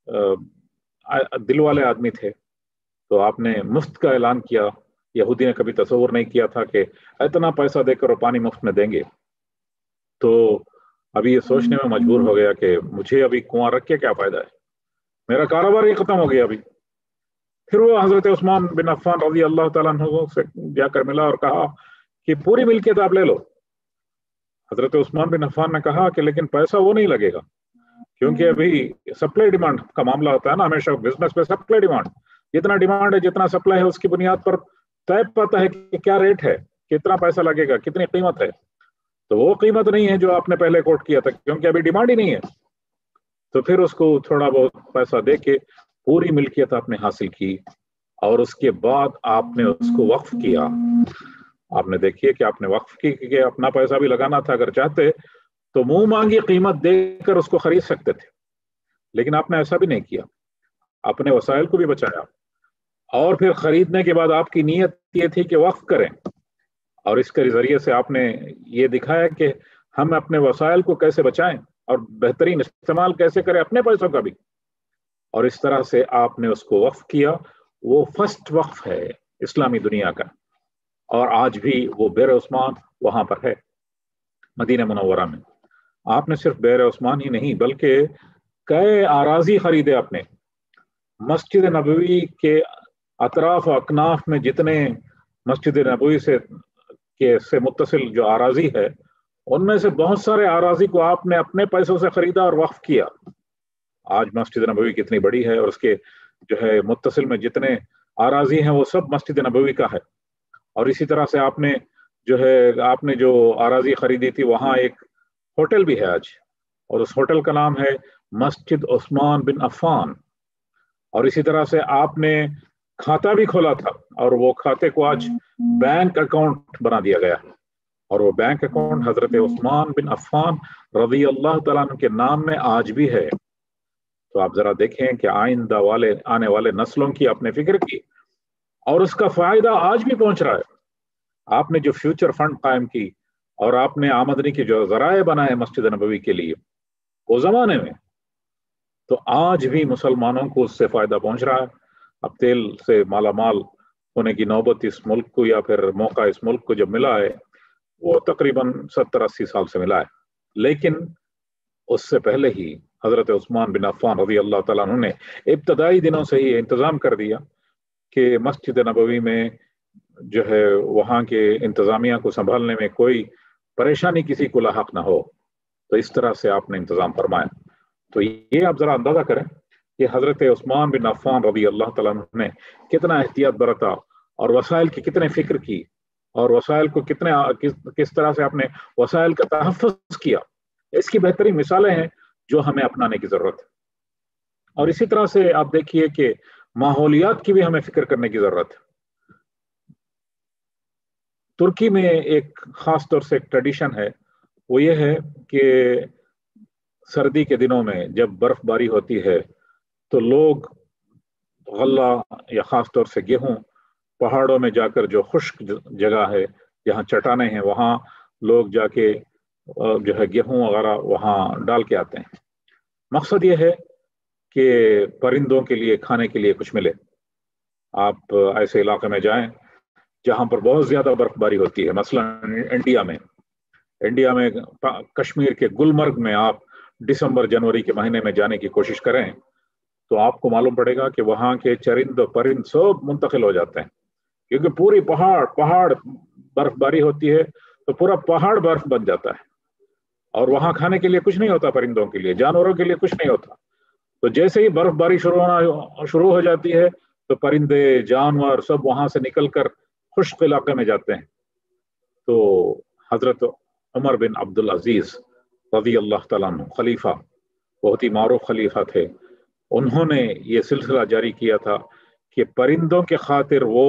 دل والے آدمی تھے. تو آپ نے مفت کا اعلان کیا. یہودی نے کبھی تصور نہیں کیا تھا کہ اتنا پیسہ دے کر وہ پانی مفت میں دیں گے. تو ابھی یہ سوچنے میں مجبور ہو گیا کہ مجھے ابھی کنواں رکھ کے کیا فائدہ ہے، میرا کاروبار ہی ختم ہو گیا ابھی. پھر وہ حضرت عثمان بن عفان رضی اللہ تعالیٰ عنہ سے جا کر ملا اور کہا کہ پوری ملکیت آپ لے لو. حضرت عثمان بن عفان نے کہا کہ لیکن پیسہ وہ نہیں لگے گا، کیونکہ ابھی سپلائی ڈیمانڈ کا معاملہ ہوتا ہے نا ہمیشہ بزنس میں. سپلائی ڈیمانڈ، جتنا ڈیمانڈ ہے جتنا سپلائی ہے اس کی بنیاد پر طے پاتا ہے کہ کیا ریٹ ہے، کتنا پیسہ لگے گا، کتنی قیمت ہے. تو وہ قیمت نہیں ہے جو آپ نے پہلے کوٹ کیا تھا، کیونکہ ابھی ڈیمانڈ ہی نہیں ہے. تو پھر اس کو تھوڑا بہت پیسہ دے کے پوری ملکیت آپ نے حاصل کی، اور اس کے بعد آپ نے اس کو وقف کیا. آپ نے دیکھیے کہ آپ نے وقف کی کہ اپنا پیسہ بھی لگانا تھا. اگر چاہتے تو منہ مانگی قیمت دے کر اس کو خرید سکتے تھے، لیکن آپ نے ایسا بھی نہیں کیا. اپنے وسائل کو بھی بچایا، اور پھر خریدنے کے بعد آپ کی نیت یہ تھی کہ وقف کریں، اور اس کے ذریعے سے آپ نے یہ دکھایا کہ ہم اپنے وسائل کو کیسے بچائیں اور بہترین استعمال کیسے کریں اپنے پیسوں کا بھی. اور اس طرح سے آپ نے اس کو وقف کیا. وہ فرسٹ وقف ہے اسلامی دنیا کا، اور آج بھی وہ بیر عثمان وہاں پر ہے مدینہ منورہ میں. آپ نے صرف بیر عثمان ہی نہیں بلکہ کئی اراضی خریدے آپ نے. مسجد نبوی کے اطراف و اکناف میں جتنے مسجد نبوی سے کے سے متصل جو اراضی ہے ان میں سے بہت سارے اراضی کو آپ نے اپنے پیسوں سے خریدا اور وقف کیا. آج مسجد نبوی کتنی بڑی ہے اور اس کے جو ہے متصل میں جتنے اراضی ہیں وہ سب مسجد نبوی کا ہے. اور اسی طرح سے آپ نے جو ہے آپ نے جو اراضی خریدی تھی وہاں ایک ہوٹل بھی ہے آج، اور اس ہوٹل کا نام ہے مسجد عثمان بن عفان. اور اسی طرح سے آپ نے کھاتا بھی کھولا تھا اور وہ کھاتے کو آج بینک اکاؤنٹ بنا دیا گیا، اور وہ بینک اکاؤنٹ حضرت عثمان بن عفان رضی اللہ تعالیٰ عنہ کے نام میں آج بھی ہے. تو آپ ذرا دیکھیں کہ آئندہ والے آنے والے نسلوں کی آپ نے فکر کی اور اس کا فائدہ آج بھی پہنچ رہا ہے. آپ نے جو فیوچر فنڈ قائم کی اور آپ نے آمدنی کے جو ذرائع بنائے مسجد نبوی کے لیے وہ زمانے میں، تو آج بھی مسلمانوں کو اس سے فائدہ پہنچ رہا ہے. اب تیل سے مالا مال ہونے کی نوبت اس ملک کو یا پھر موقع اس ملک کو جب ملا ہے وہ تقریباً ستر اسی سال سے ملا ہے، لیکن اس سے پہلے ہی حضرت عثمان بن عفان رضی اللہ تعالیٰ عنہ نے ابتدائی دنوں سے ہی انتظام کر دیا کہ مسجد نبوی میں جو ہے وہاں کے انتظامیہ کو سنبھالنے میں کوئی پریشانی کسی کو لاحق نہ ہو. تو اس طرح سے آپ نے انتظام فرمایا. تو یہ آپ ذرا اندازہ کریں کہ حضرت عثمان بن عفان رضی اللہ تعالیٰ عنہ نے کتنا احتیاط برتا اور وسائل کی کتنے فکر کی اور وسائل کو کتنے کس طرح سے آپ نے وسائل کا تحفظ کیا. اس کی بہترین مثالیں ہیں جو ہمیں اپنانے کی ضرورت ہے. اور اسی طرح سے آپ دیکھیے کہ ماحولیات کی بھی ہمیں فکر کرنے کی ضرورت ہے. ترکی میں ایک خاص طور سے ایک ٹریڈیشن ہے، وہ یہ ہے کہ سردی کے دنوں میں جب برف باری ہوتی ہے تو لوگ غلہ یا خاص طور سے گیہوں پہاڑوں میں جا کر جو خشک جگہ ہے جہاں چٹانیں ہیں وہاں لوگ جا کے جو ہے گیہوں وغیرہ وہاں ڈال کے آتے ہیں. مقصد یہ ہے کہ پرندوں کے لیے کھانے کے لیے کچھ ملے. آپ ایسے علاقے میں جائیں جہاں پر بہت زیادہ برف باری ہوتی ہے، مثلا انڈیا میں انڈیا میں کشمیر کے گلمرگ میں آپ دسمبر جنوری کے مہینے میں جانے کی کوشش کریں تو آپ کو معلوم پڑے گا کہ وہاں کے چرند پرند سب منتقل ہو جاتے ہیں، کیونکہ پوری پہاڑ پہاڑ برف باری ہوتی ہے تو پورا پہاڑ برف بن جاتا ہے اور وہاں کھانے کے لیے کچھ نہیں ہوتا، پرندوں کے لیے جانوروں کے لیے کچھ نہیں ہوتا. تو جیسے ہی برف باری شروع ہونا شروع ہو جاتی ہے تو پرندے جانور سب وہاں سے نکل کر خشک علاقے میں جاتے ہیں. تو حضرت عمر بن عبد العزیز رضی اللہ تعالیٰ عنہ خلیفہ، بہت ہی معروف خلیفہ تھے، انہوں نے یہ سلسلہ جاری کیا تھا کہ پرندوں کے خاطر وہ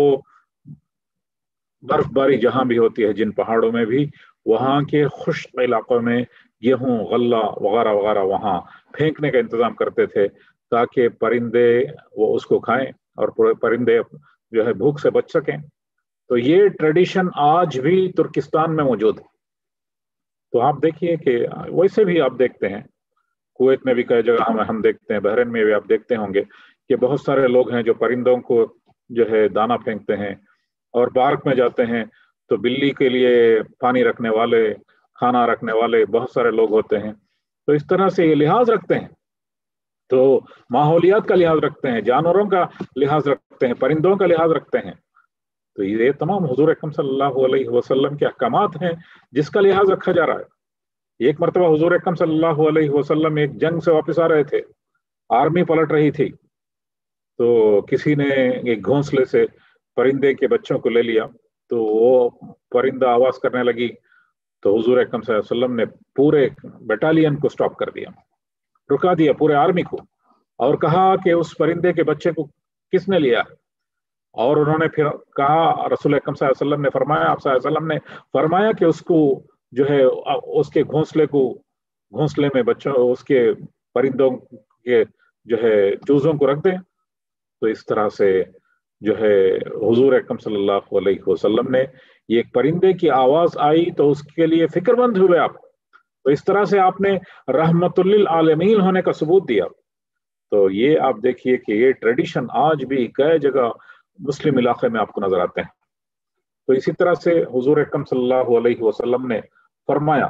برف باری جہاں بھی ہوتی ہے جن پہاڑوں میں بھی وہاں کے خشک علاقوں میں گیہوں غلہ وغیرہ وغیرہ وہاں پھینکنے کا انتظام کرتے تھے تاکہ پرندے وہ اس کو کھائیں اور پرندے جو ہے بھوک سے بچ سکیں. تو یہ ٹریڈیشن آج بھی ترکستان میں موجود ہے. تو آپ دیکھیے کہ ویسے بھی آپ دیکھتے ہیں کویت میں بھی کئی جگہ ہم ہم دیکھتے ہیں، بحرین میں بھی آپ دیکھتے ہوں گے کہ بہت سارے لوگ ہیں جو پرندوں کو جو ہے دانہ پھینکتے ہیں، اور پارک میں جاتے ہیں تو بلی کے لیے پانی رکھنے والے کھانا رکھنے والے بہت سارے لوگ ہوتے ہیں. تو اس طرح سے یہ لحاظ رکھتے ہیں، تو ماحولیات کا لحاظ رکھتے ہیں، جانوروں کا لحاظ رکھتے ہیں، پرندوں کا لحاظ رکھتے ہیں. تو یہ تمام حضور اکرم صلی اللہ علیہ وسلم کے احکامات ہیں جس کا لحاظ رکھا جا رہا ہے. ایک مرتبہ حضور اکرم صلی اللہ علیہ وسلم ایک جنگ سے واپس آ رہے تھے، آرمی پلٹ رہی تھی، تو کسی نے ایک گھونسلے سے پرندے کے بچوں کو لے لیا تو وہ پرندہ آواز کرنے لگی تو حضور اکرم صلی اللہ علیہ وسلم نے پورے بٹالین کو سٹاپ کر دیا، رکا دیا پورے آرمی کو، اور کہا کہ اس پرندے کے بچے کو کس نے لیا. اور انہوں نے پھر کہا، رسول اکرم صلی اللہ علیہ وسلم نے فرمایا آپ صلی اللہ علیہ وسلم نے فرمایا کہ اس کو جو ہے اس کے گھونسلے کو گھونسلے میں بچوں اس کے پرندوں کے جو ہے چوزوں کو رکھ دیں. تو اس طرح سے جو ہے حضور اکرم صلی اللہ علیہ وسلم نے یہ ایک پرندے کی آواز آئی تو اس کے لیے فکر مند ہوئے آپ. تو اس طرح سے آپ نے رحمت للعالمین ہونے کا ثبوت دیا. تو یہ آپ دیکھیے کہ یہ ٹریڈیشن آج بھی کئی جگہ مسلم علاقے میں آپ کو نظر آتے ہیں. تو اسی طرح سے حضور اکرم صلی اللہ علیہ وسلم نے فرمایا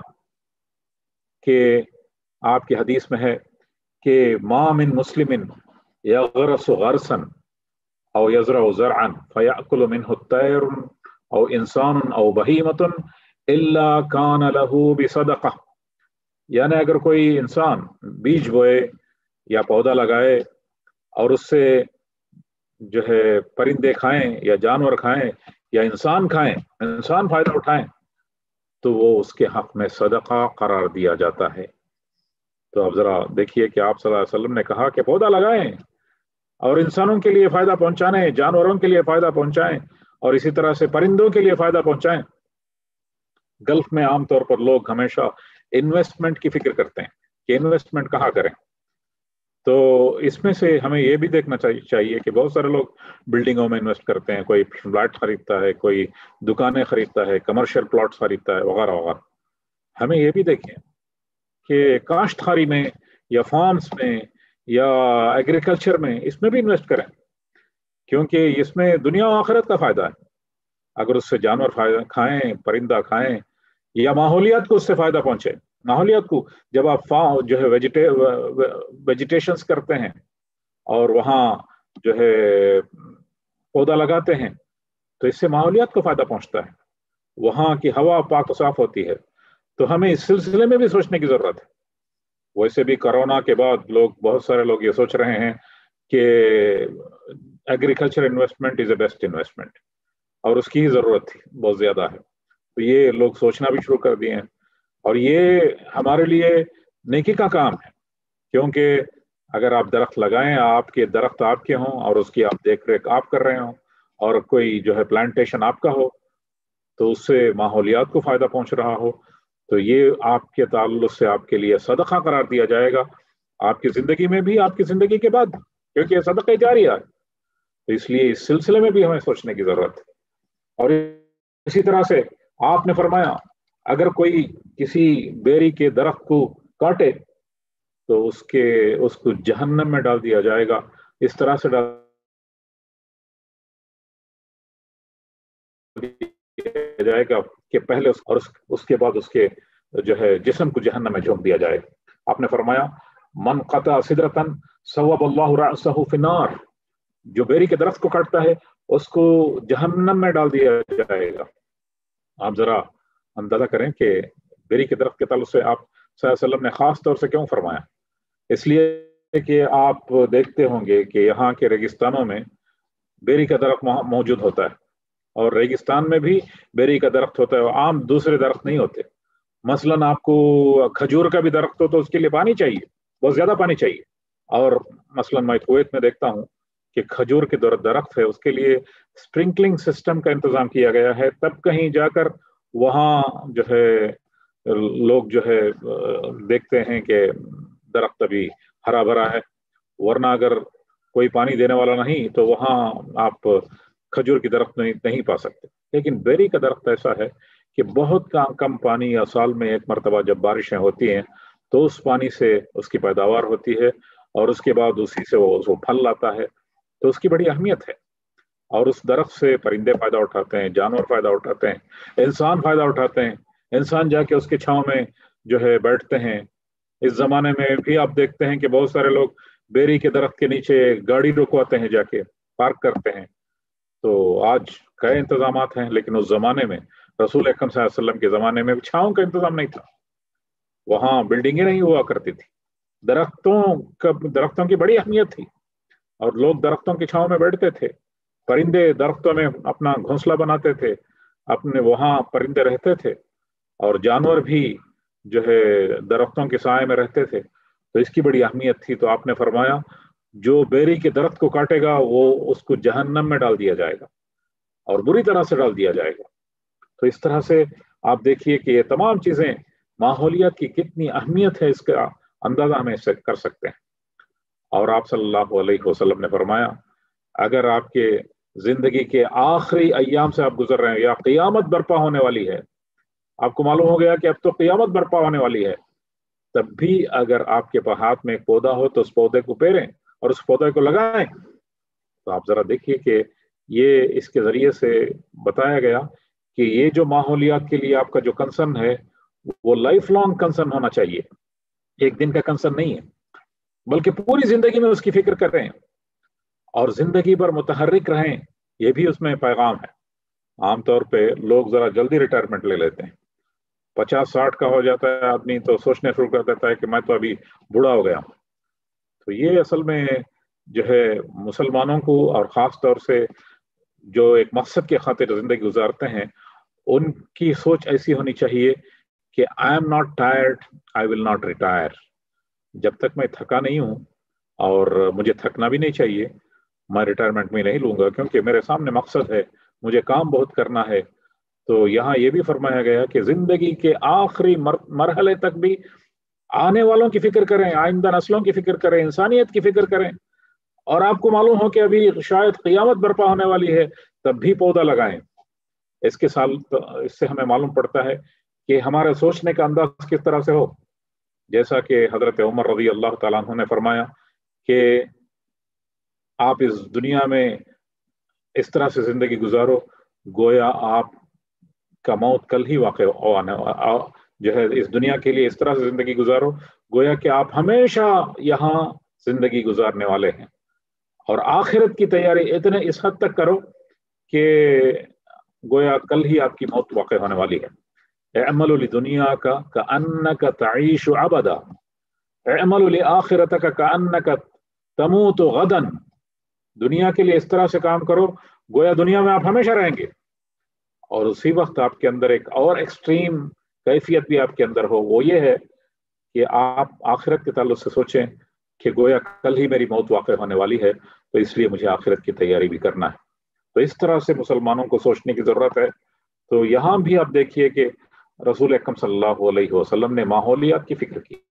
کہ آپ کی حدیث میں ہے کہ ما من مسلم یغرس غرسا او یزرع زرعا فیأکل منه الطیر او انسان او بہیمۃ इल्ला कान लहू बिसदक़ा, यानी अगर कोई इंसान बीज बोए या पौधा लगाए और उससे जो है परिंदे खाएं या जानवर खाएं या इंसान खाएं, इंसान फायदा उठाएं, तो वो उसके हक में सदका करार दिया जाता है। तो अब जरा देखिए कि आप सल्लल्लाहु अलैहि वसल्लम ने कहा कि पौधा लगाएं और इंसानों के लिए फायदा पहुंचाने, जानवरों के लिए फायदा पहुंचाएं और इसी तरह से परिंदों के लिए फायदा पहुंचाएं। गल्फ में आमतौर पर लोग हमेशा इन्वेस्टमेंट की फिक्र करते हैं कि इन्वेस्टमेंट कहाँ करें। तो इसमें से हमें ये भी देखना चाहिए कि बहुत सारे लोग बिल्डिंगों में इन्वेस्ट करते हैं, कोई फ्लैट खरीदता है, कोई दुकानें खरीदता है, कमर्शियल प्लॉट्स खरीदता है, वगैरह वगैरह। हमें ये भी देखें कि काश्तकारी में या फार्म्स में या एग्रीकल्चर में, इसमें भी इन्वेस्ट करें, क्योंकि इसमें दुनिया और आखिरत का फायदा है। अगर उससे जानवर फायदा खाएं, परिंदा खाएं या माहौलियात को उससे फायदा पहुंचे। माहौलियात को जब आप जो है वेजिटे वेजिटेशंस करते हैं और वहाँ जो है पौधा लगाते हैं, तो इससे माहौलियात को फायदा पहुंचता है, वहाँ की हवा पाक साफ होती है। तो हमें इस सिलसिले में भी सोचने की जरूरत है। वैसे भी कोरोना के बाद लोग, बहुत सारे लोग ये सोच रहे हैं कि agriculture investment is a best investment, और उसकी ही जरूरत थी, बहुत ज्यादा है। तो ये लोग सोचना भी शुरू कर दिए हैं, और ये हमारे लिए नेकी का काम है, क्योंकि अगर आप दरख्त लगाएं, आपके दरख्त आपके हों और उसकी आप देख रेख आप कर रहे हों, और कोई जो है प्लांटेशन आपका हो, तो उससे माहौलियात को फायदा पहुंच रहा हो, तो ये आपके ताल्लुक से आपके लिए सदका करार दिया जाएगा, आपकी जिंदगी में भी, आपकी जिंदगी के बाद, क्योंकि ये सदका जारिया है। तो इसलिए इस सिलसिले में भी हमें सोचने की जरूरत है। और इसी तरह से आपने फरमाया, अगर कोई किसी बेरी के दरख्त को काटे तो उसके उसको जहन्नम में डाल दिया जाएगा। इस तरह से डाल दिया जाएगा कि पहले उस, और उस, उसके बाद उसके जो है जिस्म को जहन्नम में झोंक दिया जाएगा। आपने फरमाया, मन कता सिदरतन सव्वबल्लाहु रअसहु फिन्नार, जो बेरी के दरख्त को काटता है उसको जहन्नम में डाल दिया जाएगा। आप जरा अंदाजा करें कि बेरी के दरख्त के ताल्लुक से आप सल्लल्लाहु अलैहि वसल्लम ने खास तौर से क्यों फरमाया। इसलिए कि आप देखते होंगे कि यहाँ के रेगिस्तानों में बेरी का दरख्त मौजूद होता है, और रेगिस्तान में भी बेरी का दरख्त होता है, आम दूसरे दरख्त नहीं होते। मसलन आपको खजूर का भी दरख्त हो तो उसके लिए पानी चाहिए, बहुत ज्यादा पानी चाहिए। और मसलन मैं कुवैत में देखता हूँ कि खजूर के दरख्त है, उसके लिए स्प्रिंकलिंग सिस्टम का इंतजाम किया गया है, तब कहीं जाकर वहाँ जो है लोग जो है देखते हैं कि दरख्त अभी हरा भरा है, वरना अगर कोई पानी देने वाला नहीं तो वहाँ आप खजूर की दरख्त नहीं, नहीं पा सकते। लेकिन बेरी का दरख्त ऐसा है कि बहुत कम कम पानी, या साल में एक मरतबा जब बारिशें होती हैं तो उस पानी से उसकी पैदावार होती है, और उसके बाद उसी से वो, वो फल लाता है। तो उसकी बड़ी अहमियत है, और उस दरख्त से परिंदे फायदा उठाते हैं, जानवर फायदा उठाते हैं, इंसान फायदा उठाते हैं। इंसान जाके उसके छांव में जो है बैठते हैं। इस जमाने में भी आप देखते हैं कि बहुत सारे लोग बेरी के दरख्त के नीचे गाड़ी रुकवाते हैं, जाके पार्क करते हैं। तो आज कई इंतजामात हैं, लेकिन उस जमाने में, रसूल अकरम सल्लल्लाहु अलैहि वसल्लम के जमाने में छांव का इंतजाम नहीं था, वहां बिल्डिंगें नहीं हुआ करती थी। दरख्तों का दरख्तों की बड़ी अहमियत थी, और लोग दरख्तों की छांव में बैठते थे। परिंदे दरख्तों में अपना घोंसला बनाते थे, अपने वहां परिंदे रहते थे, और जानवर भी जो है दरख्तों के साए में रहते थे। तो इसकी बड़ी अहमियत थी। तो आपने फरमाया, जो बेरी के दरख्त को काटेगा वो उसको जहन्नम में डाल दिया जाएगा, और बुरी तरह से डाल दिया जाएगा। तो इस तरह से आप देखिए कि ये तमाम चीजें, माहौलियत की कितनी अहमियत है, इसका अंदाजा हमें इससे कर सकते हैं। और आप सल्लल्लाहु अलैहि वसल्लम ने फरमाया, अगर आपके जिंदगी के आखिरी अय्याम से आप गुजर रहे हैं, या क़यामत बर्पा होने वाली है, आपको मालूम हो गया कि अब तो क़यामत बर्पा होने वाली है, तब भी अगर आपके पास हाथ में एक पौधा हो तो उस पौधे को पेरें और उस पौधे को लगाएं। तो आप जरा देखिए कि ये इसके जरिए से बताया गया कि ये जो माहौलियात के लिए आपका जो कंसर्न है वो लाइफ लॉन्ग कंसर्न होना चाहिए, एक दिन का कंसर्न नहीं है, बल्कि पूरी जिंदगी में उसकी फिक्र कर रहे हैं और जिंदगी भर मुतहर्रिक रहें। ये भी उसमें पैगाम है। आमतौर पे लोग जरा जल्दी रिटायरमेंट ले लेते हैं, पचास साठ का हो जाता है आदमी तो सोचने शुरू कर देता है कि मैं तो अभी बूढ़ा हो गया। तो ये असल में जो है मुसलमानों को और ख़ास तौर से जो एक मकसद के खातिर ज़िंदगी गुजारते हैं, उनकी सोच ऐसी होनी चाहिए कि I am not tired, I will not retire. जब तक मैं थका नहीं हूँ और मुझे थकना भी नहीं चाहिए, मैं रिटायरमेंट में नहीं लूँगा, क्योंकि मेरे सामने मकसद है, मुझे काम बहुत करना है। तो यहाँ ये भी फरमाया गया कि ज़िंदगी के आखिरी मर, मरहले तक भी आने वालों की फिक्र करें, आइंदा नस्लों की फिक्र करें, इंसानियत की फिक्र करें। और आपको मालूम हो कि अभी शायद क़यामत बर्पा होने वाली है, तब भी पौधा लगाएं। इसके साल तो इससे हमें मालूम पड़ता है कि हमारे सोचने का अंदाज किस तरह से हो। जैसा कि हजरत उमर रज़ी अल्लाह ताला अन्हु ने फरमाया कि आप इस दुनिया में इस तरह से जिंदगी गुजारो गोया आप का मौत कल ही वाक़ आने जो है, इस दुनिया के लिए इस तरह से जिंदगी गुजारो गोया कि आप हमेशा यहाँ जिंदगी गुजारने वाले हैं। और आखिरत की तैयारी इतने इस हद तक करो कि गोया कल ही आपकी मौत वाक़ होने वाली है। अमलु लिदुनिया का कअन्नका तईशु अबदा, अमलु लिआखिरतका कअन्नका तमूतु गदन। दुनिया के लिए इस तरह से काम करो गोया दुनिया में आप हमेशा रहेंगे। और उसी वक्त आपके अंदर एक और एक्सट्रीम कैफियत भी आपके अंदर हो, वो ये है कि आप आखिरत के ताल्लुक से सोचें कि गोया कल ही मेरी मौत वाक़ होने वाली है, तो इसलिए मुझे आखिरत की तैयारी भी करना है। तो इस तरह से मुसलमानों को सोचने की ज़रूरत है। तो यहाँ भी आप देखिए कि रसूल अकरम सल्लल्लाहु अलैहि वसल्लम ने माहौलियात की फिक्र की।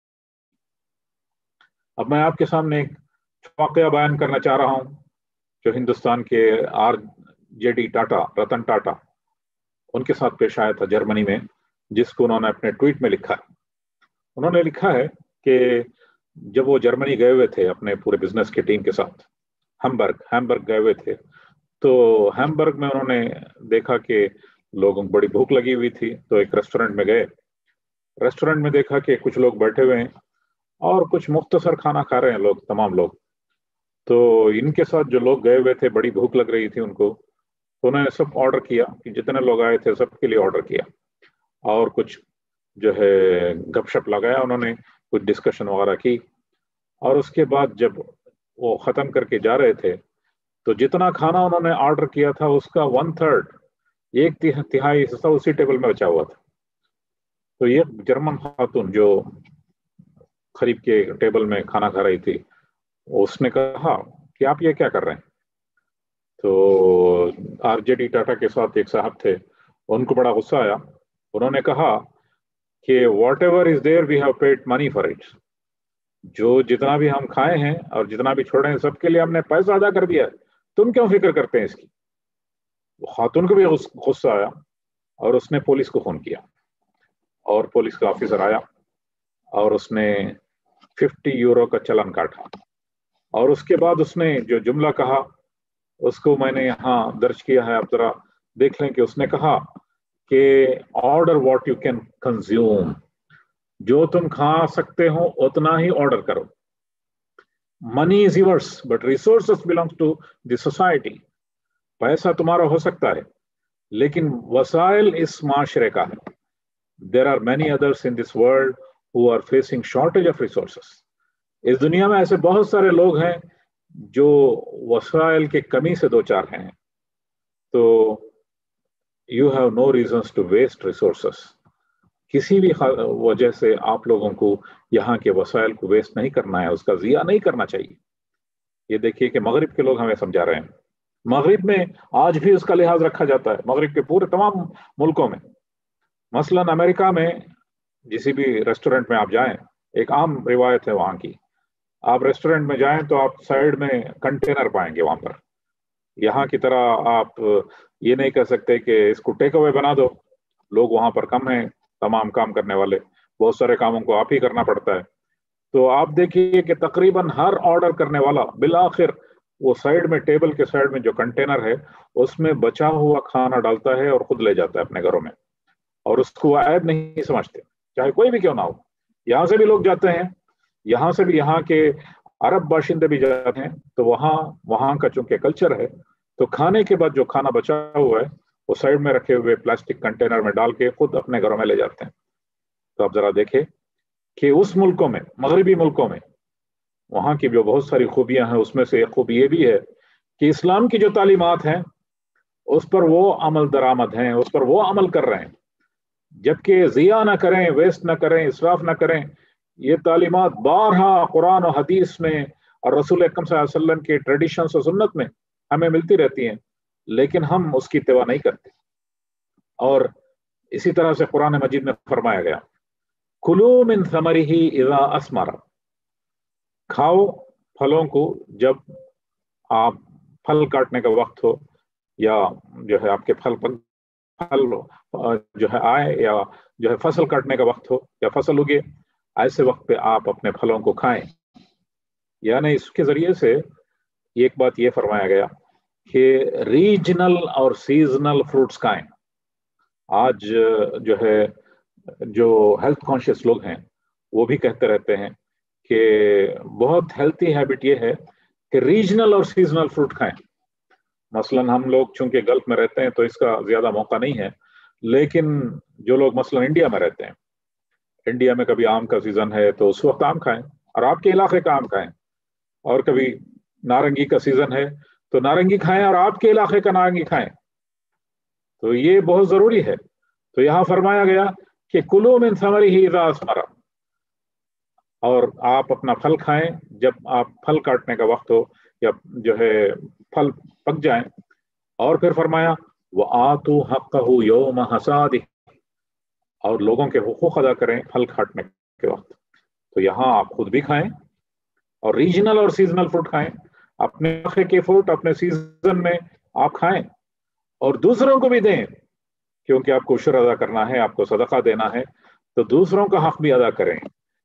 अब मैं आपके सामने एक वाक़या बयान करना चाह रहा हूँ जो हिंदुस्तान के R J D Tata, Ratan Tata, उनके साथ पेश आया था जर्मनी में, जिसको उन्होंने अपने ट्वीट में लिखा है। उन्होंने लिखा है कि जब वो जर्मनी गए हुए थे अपने पूरे बिजनेस की टीम के साथ, हैम्बर्ग हैम्बर्ग गए हुए थे, तो हैम्बर्ग में उन्होंने देखा कि लोगों को बड़ी भूख लगी हुई थी। तो एक रेस्टोरेंट में गए, रेस्टोरेंट में देखा कि कुछ लोग बैठे हुए हैं और कुछ मुख्तसर खाना खा रहे हैं लोग, तमाम लोग। तो इनके साथ जो लोग गए हुए थे, बड़ी भूख लग रही थी उनको, तो उन्होंने सब ऑर्डर किया कि जितने लोग आए थे सबके लिए ऑर्डर किया और कुछ जो है गपशप लगाया उन्होंने, कुछ डिस्कशन वगैरह की। और उसके बाद जब वो ख़त्म करके जा रहे थे तो जितना खाना उन्होंने ऑर्डर किया था उसका वन थर्ड, एक तिहाई हिस्सा उसी टेबल में बचा हुआ था। तो ये जर्मन खातून जो करीब के टेबल में खाना खा रही थी, उसने कहा कि आप ये क्या कर रहे हैं। तो आरजेडी टाटा के साथ एक साहब थे, उनको बड़ा गुस्सा आया। उन्होंने कहा कि whatever is there we have paid money for it. जो जितना भी हम खाए हैं और जितना भी छोड़े हैं सबके लिए हमने पैसा अदा कर दिया है, तुम क्यों फिक्र करते हैं इसकी। खातून को भी गुस्सा आया और उसने पुलिस को फोन किया और पुलिस का ऑफिसर आया और उसने फिफ्टी यूरो का चालान काटा। और उसके बाद उसने जो जुमला कहा उसको मैंने यहाँ दर्ज किया है, आप जरा देख लें कि उसने कहा कि order what you can consume, जो तुम खा सकते हो उतना ही ऑर्डर करो। Money is yours but resources belongs to the society. पैसा तुम्हारा हो सकता है लेकिन वसाइल इस माशरे का है। There are many others in this world who are facing shortage of resources. इस दुनिया में ऐसे बहुत सारे लोग हैं जो वसाइल की कमी से दो चार हैं। तो you have no reasons to waste resources. किसी भी वजह से आप लोगों को यहाँ के वसाइल को वेस्ट नहीं करना है, उसका जिया नहीं करना चाहिए। ये देखिए कि मगरिब के लोग हमें समझा रहे हैं। मगरिब में आज भी उसका लिहाज रखा जाता है, मगरिब के पूरे तमाम मुल्कों में। मसलन अमेरिका में किसी भी रेस्टोरेंट में आप जाएं, एक आम रिवायत है वहाँ की, आप रेस्टोरेंट में जाएं तो आप साइड में कंटेनर पाएंगे वहाँ पर। यहाँ की तरह आप ये नहीं कह सकते कि इसको टेक अवे बना दो, लोग वहाँ पर कम हैं, तमाम काम करने वाले, बहुत सारे कामों को आप ही करना पड़ता है। तो आप देखिए कि तकरीबन हर ऑर्डर करने वाला बिल आखिर वो साइड में, टेबल के साइड में जो कंटेनर है उसमें बचा हुआ खाना डालता है और खुद ले जाता है अपने घरों में, और उसको वो ऐब नहीं समझते, चाहे कोई भी क्यों ना हो। यहाँ से भी लोग जाते हैं, यहाँ से भी, यहाँ के अरब बाशिंदे भी जाते हैं। तो वहाँ वहाँ का चूंकि कल्चर है, तो खाने के बाद जो खाना बचा हुआ है وہ سائڈ میں رکھے ہوئے پلاسٹک کنٹینر میں ڈال کے خود اپنے گھروں میں لے جاتے ہیں. تو آپ ذرا دیکھیں کہ اس ملکوں میں، مغربی ملکوں میں، وہاں کی جو بہت ساری خوبیاں ہیں، اس میں سے ایک خوبی یہ بھی ہے کہ اسلام کی جو تعلیمات ہیں اس پر وہ عمل درآمد ہیں، اس پر وہ عمل کر رہے ہیں، جبکہ ضیاع نہ کریں، ویسٹ نہ کریں، اسراف نہ کریں. یہ تعلیمات بارہا قرآن و حدیث میں اور رسول اکرم صلی اللہ علیہ وسلم کے ٹریڈیشنز و سنت میں ہمیں ملتی رہتی ہیں، لیکن ہم اس کی اتباع نہیں کرتے. اور اسی طرح سے قرآن مجید میں فرمایا گیا کلوا من ثمرہ اذا اثمر، کھاؤ پھلوں کو جب آپ پھل کاٹنے کا وقت ہو، یا جو ہے آپ کے پھل پھل جو ہے آئے، یا جو ہے فصل کاٹنے کا وقت ہو یا فصل اگے، ایسے وقت پہ آپ اپنے پھلوں کو کھائیں. یعنی اس کے ذریعے سے ایک بات یہ فرمایا گیا کہ ریجنل اور سیزنل فروٹس کھائیں. آج جو ہے جو ہیلتھ کانشیس لوگ ہیں وہ بھی کہتے رہتے ہیں کہ بہت ہیلتھی ہیبٹ یہ ہے کہ ریجنل اور سیزنل فروٹ کھائیں. مثلا ہم لوگ چونکہ گلف میں رہتے ہیں تو اس کا زیادہ موقع نہیں ہے، لیکن جو لوگ مثلا انڈیا میں رہتے ہیں، انڈیا میں کبھی آم کا سیزن ہے تو اس وقت آم کھائیں، اور آپ کے علاقے کا آم کھائیں. اور کبھی نارنگی کا سیزن ہے تو نارنگی کھائیں، اور آپ کے علاقے کا نارنگی کھائیں. تو یہ بہت ضروری ہے. تو یہاں فرمایا گیا کہ کلوا من ثمرہ اذا اثمر، اور آپ اپنا پھل کھائیں جب آپ پھل کاٹنے کا وقت ہو یا جو ہے پھل پک جائیں. اور پھر فرمایا وآتوا حقہ یوم حصادہ، اور لوگوں کے حقوق ادا کریں پھل کاٹنے کے وقت. تو یہاں آپ خود بھی کھائیں اور ریجنل اور سیزنل فروٹ کھائیں، اپنے علاقے کے فروٹ اپنے سیزن میں آپ کھائیں اور دوسروں کو بھی دیں، کیونکہ آپ کو عشر ادا کرنا ہے، آپ کو صدقہ دینا ہے، تو دوسروں کا حق بھی ادا کریں.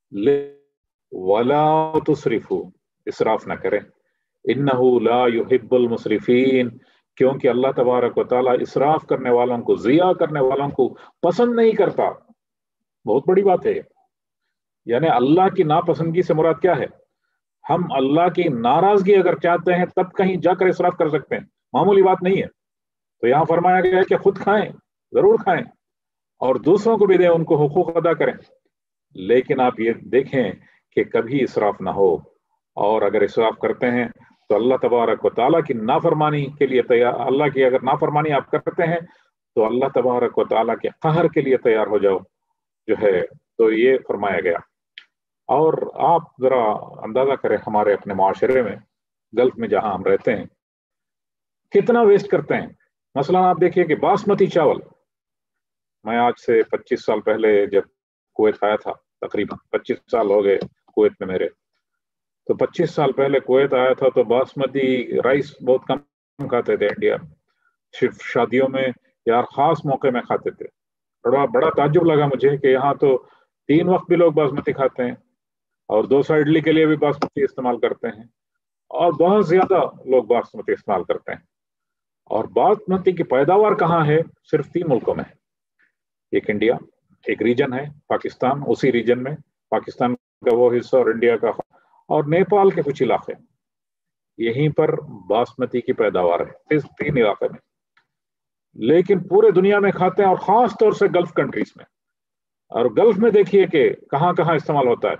وَلَا تُسْرِفُوا، اسراف نہ کریں. إِنَّهُ لَا يُحِبُّ الْمُسْرِفِينَ، کیونکہ اللہ تبارک و تعالیٰ اسراف کرنے والوں کو، ضیاع کرنے والوں کو پسند نہیں کرتا. بہت بڑی بات ہے. یعنی اللہ کی ناپسندگی سے مراد کیا ہے؟ ہم اللہ کی ناراضگی اگر چاہتے ہیں تب کہیں جا کر اسراف کر سکتے ہیں، معمولی بات نہیں ہے. تو یہاں فرمایا گیا ہے کہ خود کھائیں، ضرور کھائیں، اور دوسروں کو بھی دیں، ان کو حقوق ادا کریں. لیکن آپ یہ دیکھیں کہ کبھی اسراف نہ ہو، اور اگر اسراف کرتے ہیں تو اللہ تبارک و تعالیٰ کی نافرمانی کے لیے تیار، اللہ کی اگر نافرمانی آپ کرتے ہیں تو اللہ تبارک و تعالیٰ کے قہر کے لیے تیار ہو جاؤ جو ہے. تو یہ فرمایا گیا. اور آپ ذرا اندازہ کریں ہمارے اپنے معاشرے میں، گلف میں جہاں ہم رہتے ہیں، کتنا ویسٹ کرتے ہیں. مثلا آپ دیکھیے کہ باسمتی چاول، میں آج سے پچیس سال پہلے جب کویت آیا تھا، تقریباً پچیس سال ہو گئے کویت میں میرے، تو پچیس سال پہلے کویت آیا تھا تو باسمتی رائس بہت کم کھاتے تھے انڈیا میں، صرف شادیوں میں یا خاص موقع میں کھاتے تھے. بڑا بڑا تعجب لگا مجھے کہ یہاں تو تین وقت بھی لوگ باسمتی کھاتے ہیں، اور دو سو اڈلی کے لیے بھی باسمتی استعمال کرتے ہیں، اور بہت زیادہ لوگ باسمتی استعمال کرتے ہیں. اور باسمتی کی پیداوار کہاں ہے؟ صرف تین ملکوں میں ہے. ایک انڈیا، ایک ریجن ہے پاکستان، اسی ریجن میں پاکستان کا وہ حصہ اور انڈیا کا، اور نیپال کے کچھ علاقے، یہیں پر باسمتی کی پیداوار ہے، اس تین علاقے میں. لیکن پورے دنیا میں کھاتے ہیں، اور خاص طور سے گلف کنٹریز میں. اور گلف میں دیکھیے کہ کہاں کہاں استعمال ہوتا ہے.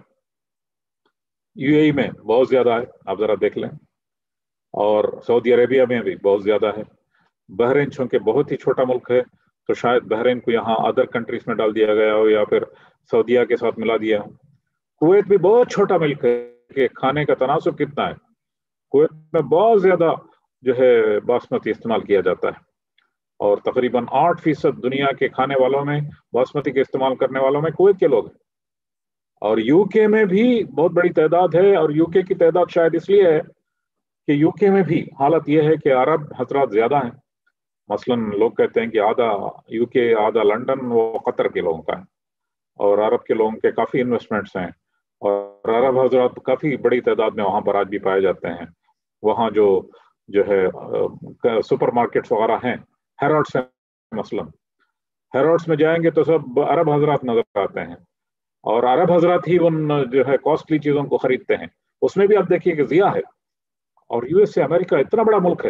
یو اے ای میں بہت زیادہ ہے، آپ ذرا دیکھ لیں، اور سعودی عربیہ میں بھی بہت زیادہ ہے. بحرین چونکہ بہت ہی چھوٹا ملک ہے تو شاید بحرین کو یہاں ادر کنٹریز میں ڈال دیا گیا ہو، یا پھر سعودیہ کے ساتھ ملا دیا ہو. کویت بھی بہت چھوٹا ملک ہے کہ کھانے کا تناسب کتنا ہے. کویت میں بہت زیادہ جو ہے باسمتی استعمال کیا جاتا ہے، اور تقریباً آٹھ فیصد دنیا کے کھانے والوں میں، باسمتی کے استعمال کرنے والوں میں کویت کے لوگ ہیں. اور یو کے میں بھی بہت بڑی تعداد ہے، اور یو کے کی تعداد شاید اس لیے ہے کہ یو کے میں بھی حالت یہ ہے کہ عرب حضرات زیادہ ہیں. مثلا لوگ کہتے ہیں کہ آدھا یو کے، آدھا لنڈن وہ قطر کے لوگوں کا ہے، اور عرب کے لوگوں کے کافی انویسٹمنٹس ہیں، اور عرب حضرات کافی بڑی تعداد میں وہاں پر آج بھی پائے جاتے ہیں. وہاں جو جو ہے سپر مارکیٹس وغیرہ ہیں، ہیروڈس ہیں مثلا، ہیروڈس میں جائیں گے تو سب عرب حضرات نظر آتے ہیں، اور عرب حضرات ہی ان جو ہے کاسٹلی چیزوں کو خریدتے ہیں. اس میں بھی آپ دیکھیے کہ ضیاع ہے. اور یو ایس سے امریکہ اتنا بڑا ملک ہے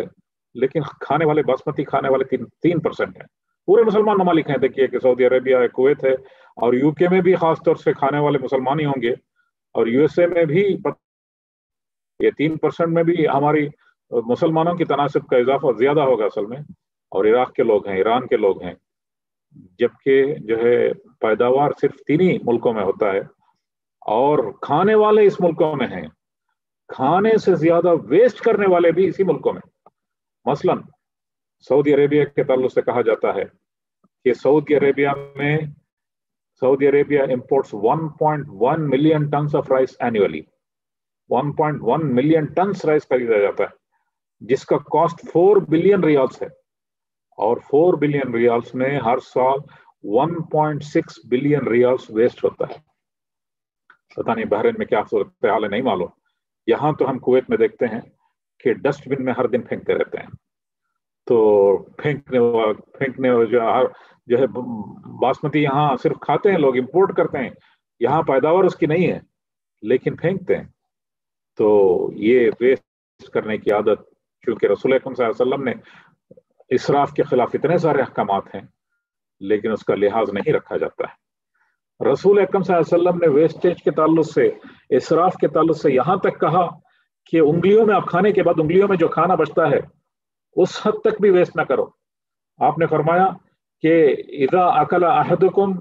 لیکن کھانے والے باسمتی کھانے والے تین تین پرسینٹ ہیں. پورے مسلمان ممالک ہیں، دیکھیے کہ سعودی عربیہ ہے، کویت ہے، اور یو کے میں بھی خاص طور سے کھانے والے مسلمان ہی ہوں گے، اور یو ایس اے میں بھی یہ تین پرسینٹ میں بھی ہماری مسلمانوں کی تناسب کا اضافہ زیادہ ہوگا اصل میں. اور عراق کے لوگ ہیں، ایران کے لوگ ہیں، جبکہ جو ہے پیداوار صرف تین ہی ملکوں میں ہوتا ہے، اور کھانے والے اس ملکوں میں ہیں. کھانے سے زیادہ ویسٹ کرنے والے بھی اسی ملکوں میں. مثلا سعودی عربیہ کے تعلق سے کہا جاتا ہے کہ سعودی عربیہ میں Saudi Arabia imports one point one million tons of rice annually. One point one million tons rice خریدا جاتا ہے، جس کا کاسٹ فور بلین ریالس ہے، اور فور بلین ریالس میں ہر سال one point six billion riyals waste ہوتا ہے. پتہ نہیں بحرین میں کیا صورتحال ہے، نہیں معلوم. یہاں تو ہم کویت میں دیکھتے ہیں کہ ڈسٹ بن میں ہر دن پھینکتے رہتے ہیں. تو پھینکنے پھینکنے جو جو ہے باسمتی یہاں صرف کھاتے ہیں لوگ، امپورٹ کرتے ہیں، یہاں پیداوار اس کی نہیں ہے لیکن پھینکتے ہیں. تو یہ ویسٹ کرنے کی عادت، چونکہ رسول اکرم صلی اللہ علیہ وسلم نے اسراف کے خلاف اتنے سارے احکامات ہیں لیکن اس کا لحاظ نہیں رکھا جاتا ہے. رسول اکرم صلی اللہ علیہ وسلم نے ویسٹیج کے تعلق سے، اسراف کے تعلق سے یہاں تک کہا کہ انگلیوں میں، آپ کھانے کے بعد انگلیوں میں جو کھانا بچتا ہے اس حد تک بھی ویسٹ نہ کرو. آپ نے فرمایا کہ اذا اکل احدکم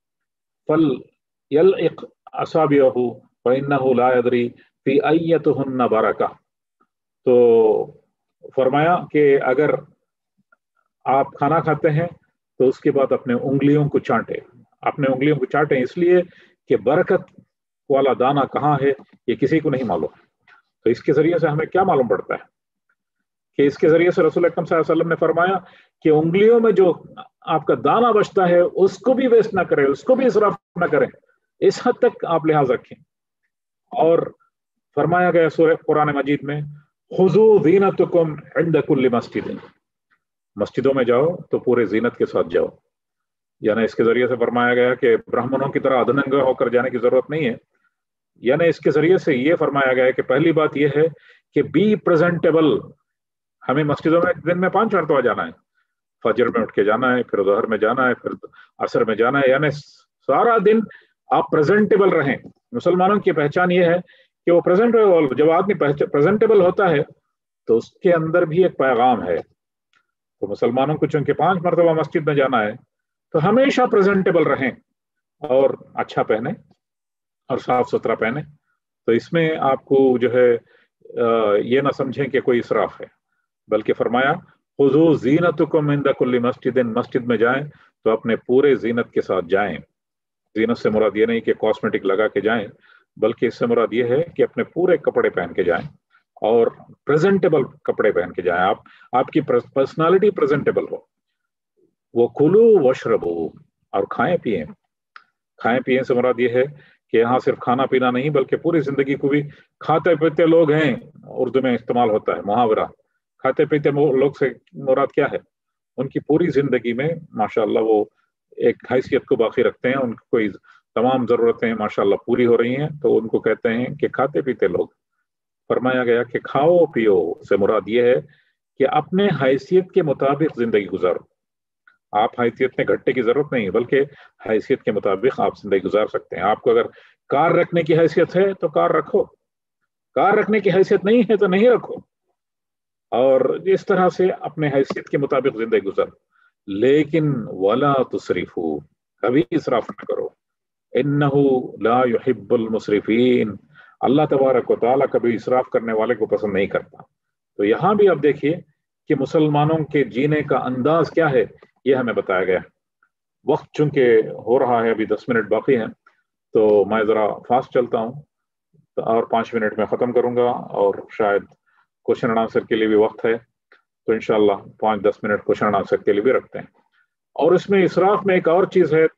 فلیلعق اصابعہ فانہ لا یدری فی ایتہن برکہ. تو فرمایا کہ اگر آپ کھانا کھاتے ہیں تو اس کے بعد اپنے انگلیوں کو چاٹیں، اپنے انگلیوں کو چاٹیں، اس لیے کہ برکت والا دانہ کہاں ہے یہ کسی کو نہیں معلوم. تو اس کے ذریعے سے ہمیں کیا معلوم پڑتا ہے کہ اس کے ذریعے سے رسول اکرم صلی اللہ علیہ وسلم نے فرمایا کہ انگلیوں میں جو آپ کا دانہ بچتا ہے اس کو بھی ویسٹ نہ کریں، اس کو بھی اسراف نہ کریں، اس حد تک آپ لحاظ رکھیں. اور فرمایا گیا سورہ قرآن مجید میں خذوا زینتکم عند کل مسجد، مسجدوں میں جاؤ تو پورے زینت کے ساتھ جاؤ. یعنی اس کے ذریعے سے فرمایا گیا کہ برہمنوں کی طرح ادھننگا ہو کر جانے کی ضرورت نہیں ہے. یعنی اس کے ذریعے سے یہ فرمایا گیا کہ پہلی بات یہ ہے کہ بی پریزنٹیبل. ہمیں مسجدوں میں دن میں پانچ مرتبہ جانا ہے، فجر میں اٹھ کے جانا ہے، پھر ظہر میں جانا ہے، پھر عصر میں جانا ہے. یعنی سارا دن آپ پریزنٹیبل رہیں. مسلمانوں کی پہچان یہ ہے کہ وہ پریزنٹیبل، جب آدمی پریزنٹیبل ہوتا ہے تو اس کے اندر بھی ایک پیغام ہے. تو مسلمانوں کو چونکہ پانچ مرتبہ مسجد میں جانا ہے تو ہمیشہ پریزنٹیبل رہیں اور اچھا پہنے اور صاف ستھرا پہنے. تو اس میں آپ کو جو ہے یہ نہ سمجھیں کہ کوئی اسراف ہے، بلکہ فرمایا خذوا زینتکم عند کل مسجد، مسجد میں جائیں تو اپنے پورے زینت کے ساتھ جائیں. زینت سے مراد یہ نہیں کہ کاسمیٹک لگا کے جائیں، بلکہ اس سے مراد یہ ہے کہ اپنے پورے کپڑے پہن کے جائیں اور پریزنٹیبل کپڑے پہن کے جائیں. آپ آپ کی پرسنالٹی پریزنٹیبل ہو. وہ کھلو وشربو، اور کھائیں پیئیں. کھائیں پیئیں سے مراد یہ ہے کہ یہاں صرف کھانا پینا نہیں بلکہ پوری زندگی کو بھی کھاتے پیتے لوگ ہیں. اردو میں استعمال ہوتا ہے محاورہ، کھاتے پیتے لوگ سے مراد کیا ہے؟ ان کی پوری زندگی میں ماشاءاللہ وہ ایک حیثیت کو باقی رکھتے ہیں، ان کی کوئی تمام ضرورتیں ماشاءاللہ پوری ہو رہی ہیں، تو ان کو کہتے ہیں کہ کھاتے پیتے لوگ. فرمایا گیا کہ کھاؤ پیو سے مراد یہ ہے کہ اپنے حیثیت کے مطابق زندگی گزارو. آپ حیثیت میں گھٹے کی ضرورت نہیں، بلکہ حیثیت کے مطابق آپ زندگی گزار سکتے ہیں. آپ کو اگر کار رکھنے کی حیثیت ہے تو کار رکھو، کار رکھنے کی حیثیت نہیں ہے تو نہیں رکھو، اور اس طرح سے اپنے حیثیت کے مطابق زندگی گزارو. لیکن ولا تسرفوا، کبھی اسراف نہ کرو. انہ لا يحب المسرفین، اللہ تبارک و تعالیٰ کبھی اسراف کرنے والے کو پسند نہیں کرتا. تو یہاں بھی آپ دیکھیے کہ مسلمانوں کے جینے کا انداز کیا ہے، یہ ہمیں بتایا گیا. وقت چونکہ ہو رہا ہے، ابھی دس منٹ باقی ہیں، تو میں ذرا فاسٹ چلتا ہوں اور پانچ منٹ میں ختم کروں گا، اور شاید کوشچن اینڈ آنسر کے لیے بھی وقت ہے، تو انشاءاللہ پانچ دس منٹ کوشچن اینڈ آنسر کے لیے بھی رکھتے ہیں. اور اس میں اسراف میں ایک اور چیز ہے،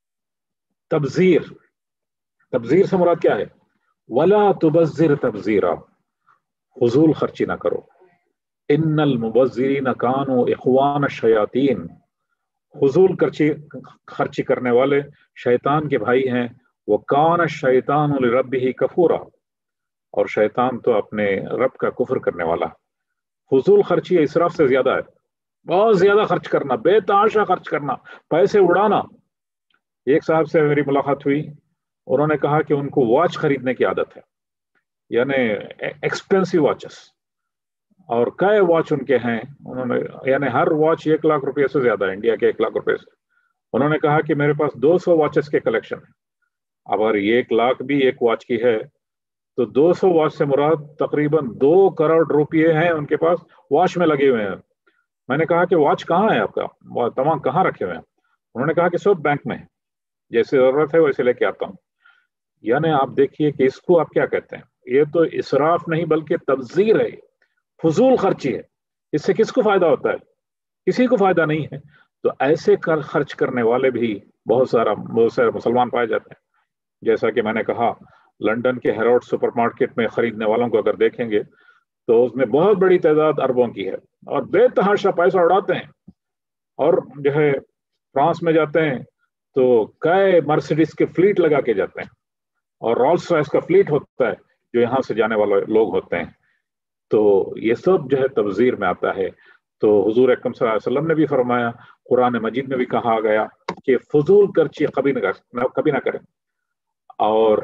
تبذیر. تبذیر سے مراد کیا ہے؟ ولا تبذر تبذیرا، فضول خرچی نہ کرو. ان المبذرین کانوا اخوان الشیاطین، فضول خرچی خرچی کرنے والے شیطان کے بھائی ہیں. وکان الشیطان لربہ کفورا، اور شیطان تو اپنے رب کا کفر کرنے والا. فضول خرچی اسراف سے زیادہ ہے. بہت زیادہ خرچ کرنا، بے تحاشا خرچ کرنا، پیسے اڑانا. ایک صاحب سے میری ملاقات ہوئی، انہوں نے کہا کہ ان کو واچ خریدنے کی عادت ہے، یعنی ایکسپینسو واچز، اور کئے واچ ان کے ہیں. انہوں نے یعنی ہر واچ ایک لاکھ روپے سے زیادہ ہے، انڈیا کے ایک لاکھ روپے سے. انہوں نے کہا کہ میرے پاس دو سو واچز کے کلیکشن ہے. اب اگر ایک لاکھ بھی ایک واچ کی ہے تو دو سو واچ سے مراد تقریباً دو کروڑ روپے ہیں ان کے پاس واچ میں لگے ہوئے ہیں. میں نے کہا کہ واچ کہاں ہے آپ کا، تمام کہاں رکھے ہوئے ہیں؟ انہوں نے کہا کہ سب بینک میں ہے، جیسے ضرورت ہے ویسے لے کے آتا ہوں. یعنی آپ دیکھیے کہ اس کو آپ کیا کہتے ہیں، یہ تو اسراف نہیں بلکہ تبذیر ہے، فضول خرچی ہے. اس سے کس کو فائدہ ہوتا ہے؟ کسی کو فائدہ نہیں ہے. تو ایسے خرچ کرنے والے بھی بہت سارا بہت سارے مسلمان پائے جاتے ہیں. جیسا کہ میں نے کہا، لندن کے ہیروڈ سپر مارکیٹ میں خریدنے والوں کو اگر دیکھیں گے تو اس میں بہت بڑی تعداد اربوں کی ہے، اور بے تحاشا پیسہ اڑاتے ہیں. اور جو ہے فرانس میں جاتے ہیں تو کئے مرسیڈیز کے فلیٹ لگا کے جاتے ہیں، اور رولس رائس کا فلیٹ ہوتا ہے جو یہاں سے جانے والے لوگ ہوتے ہیں. تو یہ سب جو ہے تبذیر میں آتا ہے. تو حضور اکرم صلی اللہ علیہ وسلم نے بھی فرمایا، قرآن مجید میں بھی کہا گیا کہ فضول خرچی کبھی نہ کبھی نہ کریں. اور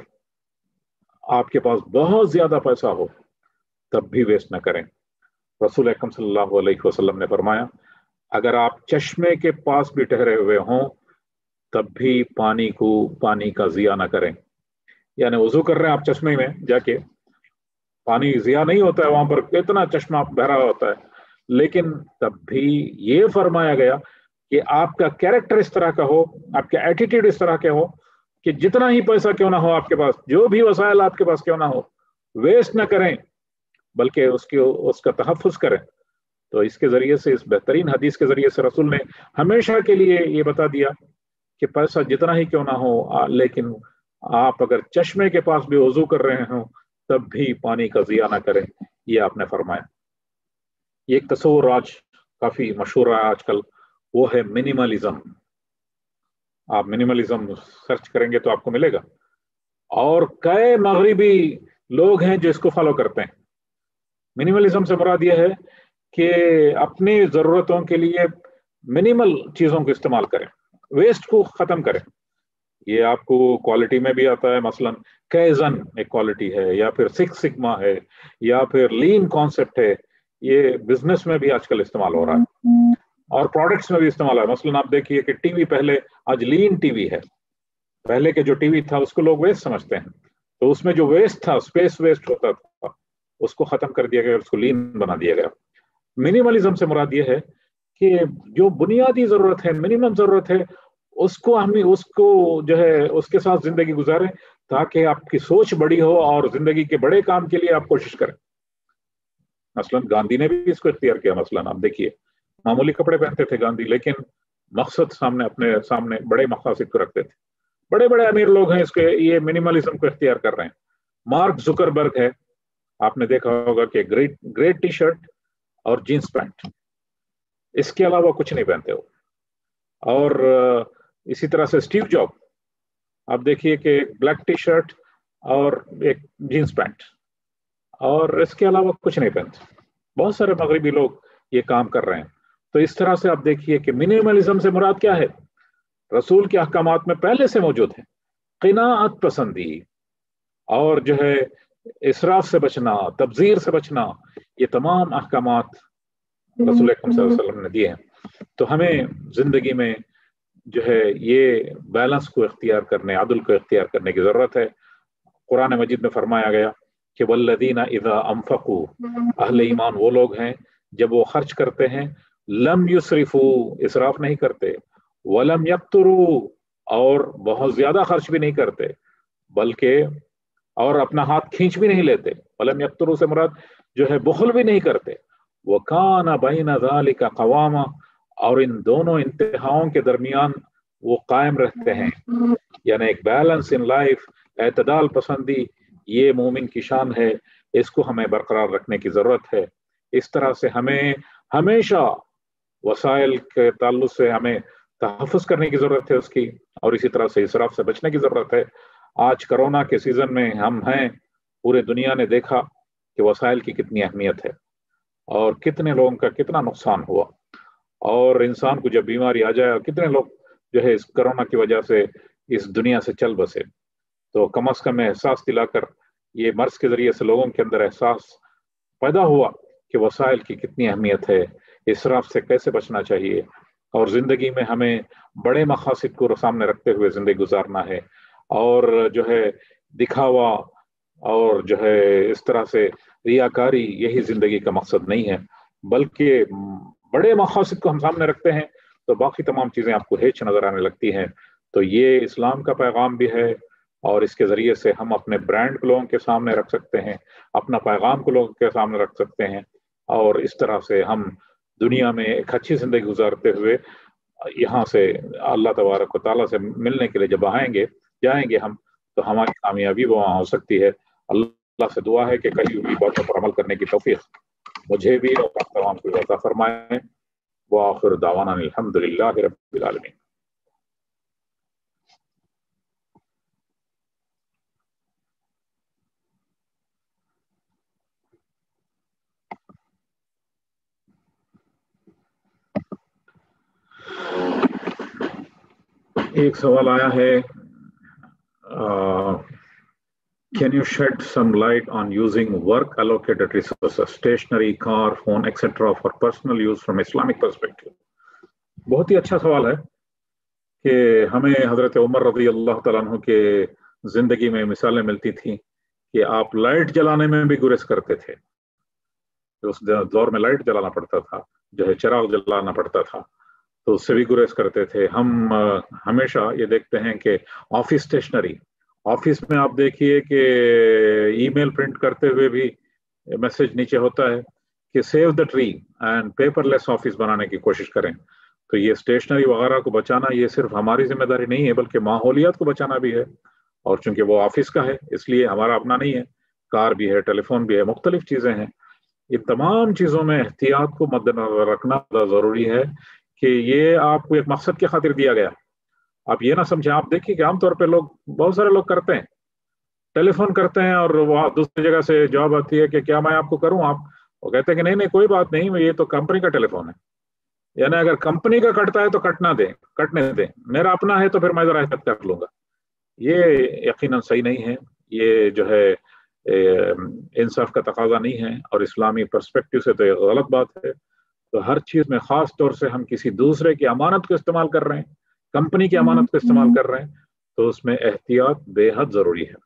آپ کے پاس بہت زیادہ پیسہ ہو تب بھی ویسٹ نہ کریں. رسول اکرم صلی اللہ علیہ وسلم نے فرمایا، اگر آپ چشمے کے پاس بھی ٹھہرے ہوئے ہوں تب بھی پانی کو پانی کا ضیاء نہ کریں. یعنی وضو کر رہے ہیں آپ چشمے میں جا کے، پانی ضیاء نہیں ہوتا ہے وہاں پر، اتنا چشمہ بہرا ہوتا ہے، لیکن تب بھی یہ فرمایا گیا کہ آپ کا کیریکٹر اس طرح کا ہو، آپ کا ایٹیٹیوڈ اس طرح کے ہو کہ جتنا ہی پیسہ کیوں نہ ہو آپ کے پاس، جو بھی وسائل آپ کے پاس کیوں نہ ہو، ویسٹ نہ کریں بلکہ اس کی اس کا تحفظ کریں. تو اس کے ذریعے سے، اس بہترین حدیث کے ذریعے سے رسول نے ہمیشہ کے لیے یہ بتا دیا کہ پیسہ جتنا ہی کیوں نہ ہو، لیکن آپ اگر چشمے کے پاس بھی وضو کر رہے ہوں تب بھی پانی کا ضیاء نہ کریں. یہ آپ نے فرمایا. یہ ایک تصور آج کافی مشہور ہے آج کل، وہ ہے منیملزم. آپ منیملزم سرچ کریں گے تو آپ کو ملے گا، اور کئی مغربی لوگ ہیں جو اس کو فالو کرتے ہیں. منیملزم سے مراد یہ ہے کہ اپنی ضرورتوں کے لیے منیمل چیزوں کو استعمال کریں، ویسٹ کو ختم کریں. یہ آپ کو کوالٹی میں بھی آتا ہے، مثلا کیزن ایک کوالٹی ہے، یا پھر سکس سگما ہے، یا پھر لین کانسیپٹ ہے. یہ بزنس میں بھی آج کل استعمال ہو رہا ہے، اور پروڈکٹس میں بھی استعمال ہے. مثلا آپ دیکھیے کہ ٹی وی پہلے، آج لین ٹی وی ہے. پہلے کے جو ٹی وی تھا اس کو لوگ ویسٹ سمجھتے ہیں، تو اس میں جو ویسٹ تھا، اسپیس ویسٹ ہوتا تھا، اس کو ختم کر دیا گیا، اس کو لین بنا دیا گیا. منیملزم سے مراد یہ ہے کہ جو بنیادی ضرورت ہے، منیمم ضرورت ہے، اس کو ہم اس کو جو ہے اس کے ساتھ زندگی گزاریں تاکہ آپ کی سوچ بڑی ہو اور زندگی کے بڑے کام کے لیے آپ کوشش کریں. مثلا گاندھی نے بھی اس کو اختیار کیا. مثلا آپ دیکھیے، معمولی کپڑے پہنتے تھے گاندھی، لیکن مقصد سامنے اپنے سامنے بڑے مقاصد کو رکھتے تھے. بڑے بڑے امیر لوگ ہیں اس کے یہ منیملزم کو اختیار کر رہے ہیں. مارک زکربرگ ہے، آپ نے دیکھا ہوگا کہ گریٹ گریٹ ٹی شرٹ اور جینس پینٹ، اس کے علاوہ کچھ نہیں پہنتے ہو. اور اسی طرح سے اسٹیو جاب، آپ دیکھیے کہ بلیک ٹی شرٹ اور ایک جینس پینٹ، اور اس کے علاوہ کچھ نہیں پہنتے. بہت سارے مغربی لوگ یہ کام کر رہے ہیں. تو اس طرح سے آپ دیکھیے کہ منیملزم سے مراد کیا ہے، رسول کے احکامات میں پہلے سے موجود ہے. قناعت پسندی اور جو ہے اسراف سے بچنا، تبذیر سے بچنا، یہ تمام احکامات رسول اکرم صلی اللہ علیہ وسلم نے دیے ہیں. تو ہمیں زندگی میں جو ہے یہ بیلنس کو اختیار کرنے، عدل کو اختیار کرنے کی ضرورت ہے. قرآن مجید میں فرمایا گیا کہ والذین اذا انفقوا، اہل ایمان وہ لوگ ہیں جب وہ خرچ کرتے ہیں، لم یسرفوا، اسراف نہیں کرتے، ولم یقتروا، اور بہت زیادہ خرچ بھی نہیں کرتے، بلکہ اور اپنا ہاتھ کھینچ بھی نہیں لیتے. ولم یقتروا سے مراد جو ہے بخل بھی نہیں کرتے. وَكَانَ بَيْنَ ذَلِكَ قَوَامًا، اور ان دونوں انتہاؤں کے درمیان وہ قائم رہتے ہیں. یعنی ایک بیلنس ان لائف، اعتدال پسندی، یہ مومن کی شان ہے. اس کو ہمیں برقرار رکھنے کی ضرورت ہے. اس طرح سے ہمیں ہمیشہ وسائل کے تعلق سے ہمیں تحفظ کرنے کی ضرورت ہے اس کی، اور اسی طرح سے اسراف سے بچنے کی ضرورت ہے. آج کرونا کے سیزن میں ہم ہیں، پورے دنیا نے دیکھا کہ وسائل کی کتنی اہمیت ہے، اور کتنے لوگوں کا کتنا نقصان ہوا، اور انسان کو جب بیماری آ جائے اور کتنے لوگ جو ہے اس کرونا کی وجہ سے اس دنیا سے چل بسے، تو کم از کم احساس دلا کر یہ مرض کے ذریعے سے لوگوں کے اندر احساس پیدا ہوا کہ وسائل کی کتنی اہمیت ہے، اسراف سے کیسے بچنا چاہیے، اور زندگی میں ہمیں بڑے مقاصد کو سامنے رکھتے ہوئے زندگی گزارنا ہے، اور جو ہے دکھاوا اور جو ہے اس طرح سے ریاکاری یہی زندگی کا مقصد نہیں ہے، بلکہ بڑے مقاصد کو ہم سامنے رکھتے ہیں تو باقی تمام چیزیں آپ کو ہیچ نظر آنے لگتی ہیں۔ تو یہ اسلام کا پیغام بھی ہے، اور اس کے ذریعے سے ہم اپنے برانڈ کو لوگوں کے سامنے رکھ سکتے ہیں، اپنا پیغام کو لوگوں کے سامنے رکھ سکتے ہیں، اور اس طرح سے ہم دنیا میں ایک اچھی زندگی گزارتے ہوئے یہاں سے اللہ تبارک و تعالیٰ سے ملنے کے لیے جب آئیں گے جائیں گے ہم، تو ہماری کامیابی وہاں ہو سکتی ہے۔ اللہ سے دعا ہے کہ کئی بھی باتوں پر عمل کرنے کی توفیق مجھے بھی اور آپ تمام کو عطا فرمائیں۔ وآخر دعوانا الحمد للہ رب العالمین۔ ایک سوال آیا ہے، can you shed some light on using work allocated resources, stationery, car, phone, et cetera for personal use from Islamic perspective؟ بہت ہی اچھا سوال ہے کہ ہمیں حضرت عمر رضی اللہ تعالیٰ عنہ کے زندگی میں مثالیں ملتی تھیں کہ آپ لائٹ جلانے میں بھی گریز کرتے تھے۔ اس دور میں لائٹ جلانا پڑتا تھا، جو ہے چراغ جلانا پڑتا تھا، تو اس سے بھی گریز کرتے تھے۔ ہم ہمیشہ یہ دیکھتے ہیں کہ آفس اسٹیشنری، آفس میں آپ دیکھیے کہ ای میل پرنٹ کرتے ہوئے بھی میسج نیچے ہوتا ہے کہ save the tree and paperless office بنانے کی کوشش کریں۔ تو یہ اسٹیشنری وغیرہ کو بچانا یہ صرف ہماری ذمہ داری نہیں ہے، بلکہ ماحولیات کو بچانا بھی ہے، اور چونکہ وہ آفس کا ہے اس لیے ہمارا اپنا نہیں ہے، کار بھی ہے، ٹیلی فون بھی ہے، مختلف چیزیں ہیں۔ ان تمام چیزوں میں احتیاط کو مد نظر رکھنا ضروری ہے کہ یہ آپ کو ایک مقصد کی خاطر دیا گیا۔ آپ یہ نہ سمجھیں، آپ دیکھیے کہ عام طور پہ لوگ، بہت سارے لوگ کرتے ہیں، ٹیلی فون کرتے ہیں اور وہ دوسری جگہ سے جواب آتی ہے کہ کیا میں آپ کو کروں، آپ وہ کہتے ہیں کہ نہیں نہیں کوئی بات نہیں، یہ تو کمپنی کا ٹیلی فون ہے۔ یعنی اگر کمپنی کا کٹتا ہے تو کٹنا دیں، کٹنے دیں، میرا اپنا ہے تو پھر میں ذرا احتیاط کر لوں گا۔ یہ یقیناً صحیح نہیں ہے، یہ جو ہے انصاف کا تقاضا نہیں ہے، اور اسلامی پرسپیکٹو سے تو یہ غلط بات ہے۔ تو ہر چیز میں خاص طور سے ہم کسی دوسرے کی امانت کو استعمال کر رہے ہیں، کمپنی کی امانت کو استعمال کر رہے ہیں، تو اس میں احتیاط بے حد ضروری ہے۔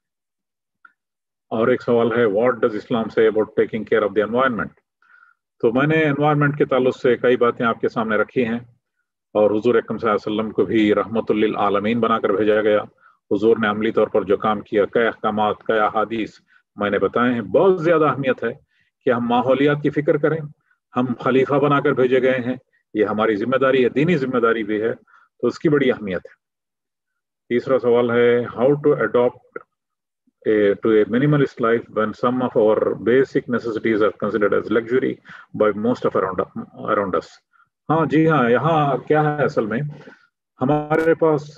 اور ایک سوال ہے، what does Islam say about taking care of the environment? تو میں نے انوائرمنٹ کے تعلق سے کئی باتیں آپ کے سامنے رکھی ہیں، اور حضور اکرم صلی اللہ علیہ وسلم کو بھی رحمت للعالمین بنا کر بھیجا گیا۔ حضور نے عملی طور پر جو کام کیا، کئی احکامات، کئی احادیث میں نے بتائے ہیں۔ بہت زیادہ اہمیت ہے کہ ہم ماحولیات کی فکر کریں، ہم خلیفہ بنا کر بھیجے گئے ہیں، یہ ہماری ذمہ داری ہے، دینی ذمہ داری بھی ہے، تو اس کی بڑی اہمیت ہے۔ تیسرا سوال ہے، how to adapt to a minimalist life when some of our basic necessities are considered as luxury by most of around, around us؟ ہاں جی ہاں، یہاں کیا ہے اصل میں، ہمارے پاس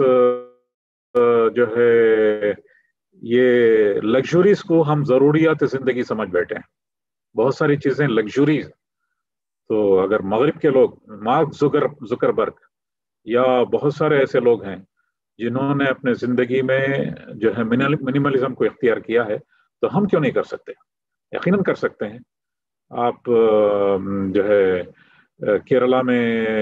جو ہے یہ لگژوریز کو ہم ضروریات زندگی سمجھ بیٹھے ہیں، بہت ساری چیزیں لگژوریز۔ تو اگر مغرب کے لوگ، مارک زکر زکربرگ یا بہت سارے ایسے لوگ ہیں جنہوں نے اپنے زندگی میں جو ہے منیملزم کو اختیار کیا ہے، تو ہم کیوں نہیں کر سکتے؟ یقیناً کر سکتے ہیں۔ آپ جو ہے کیرلا میں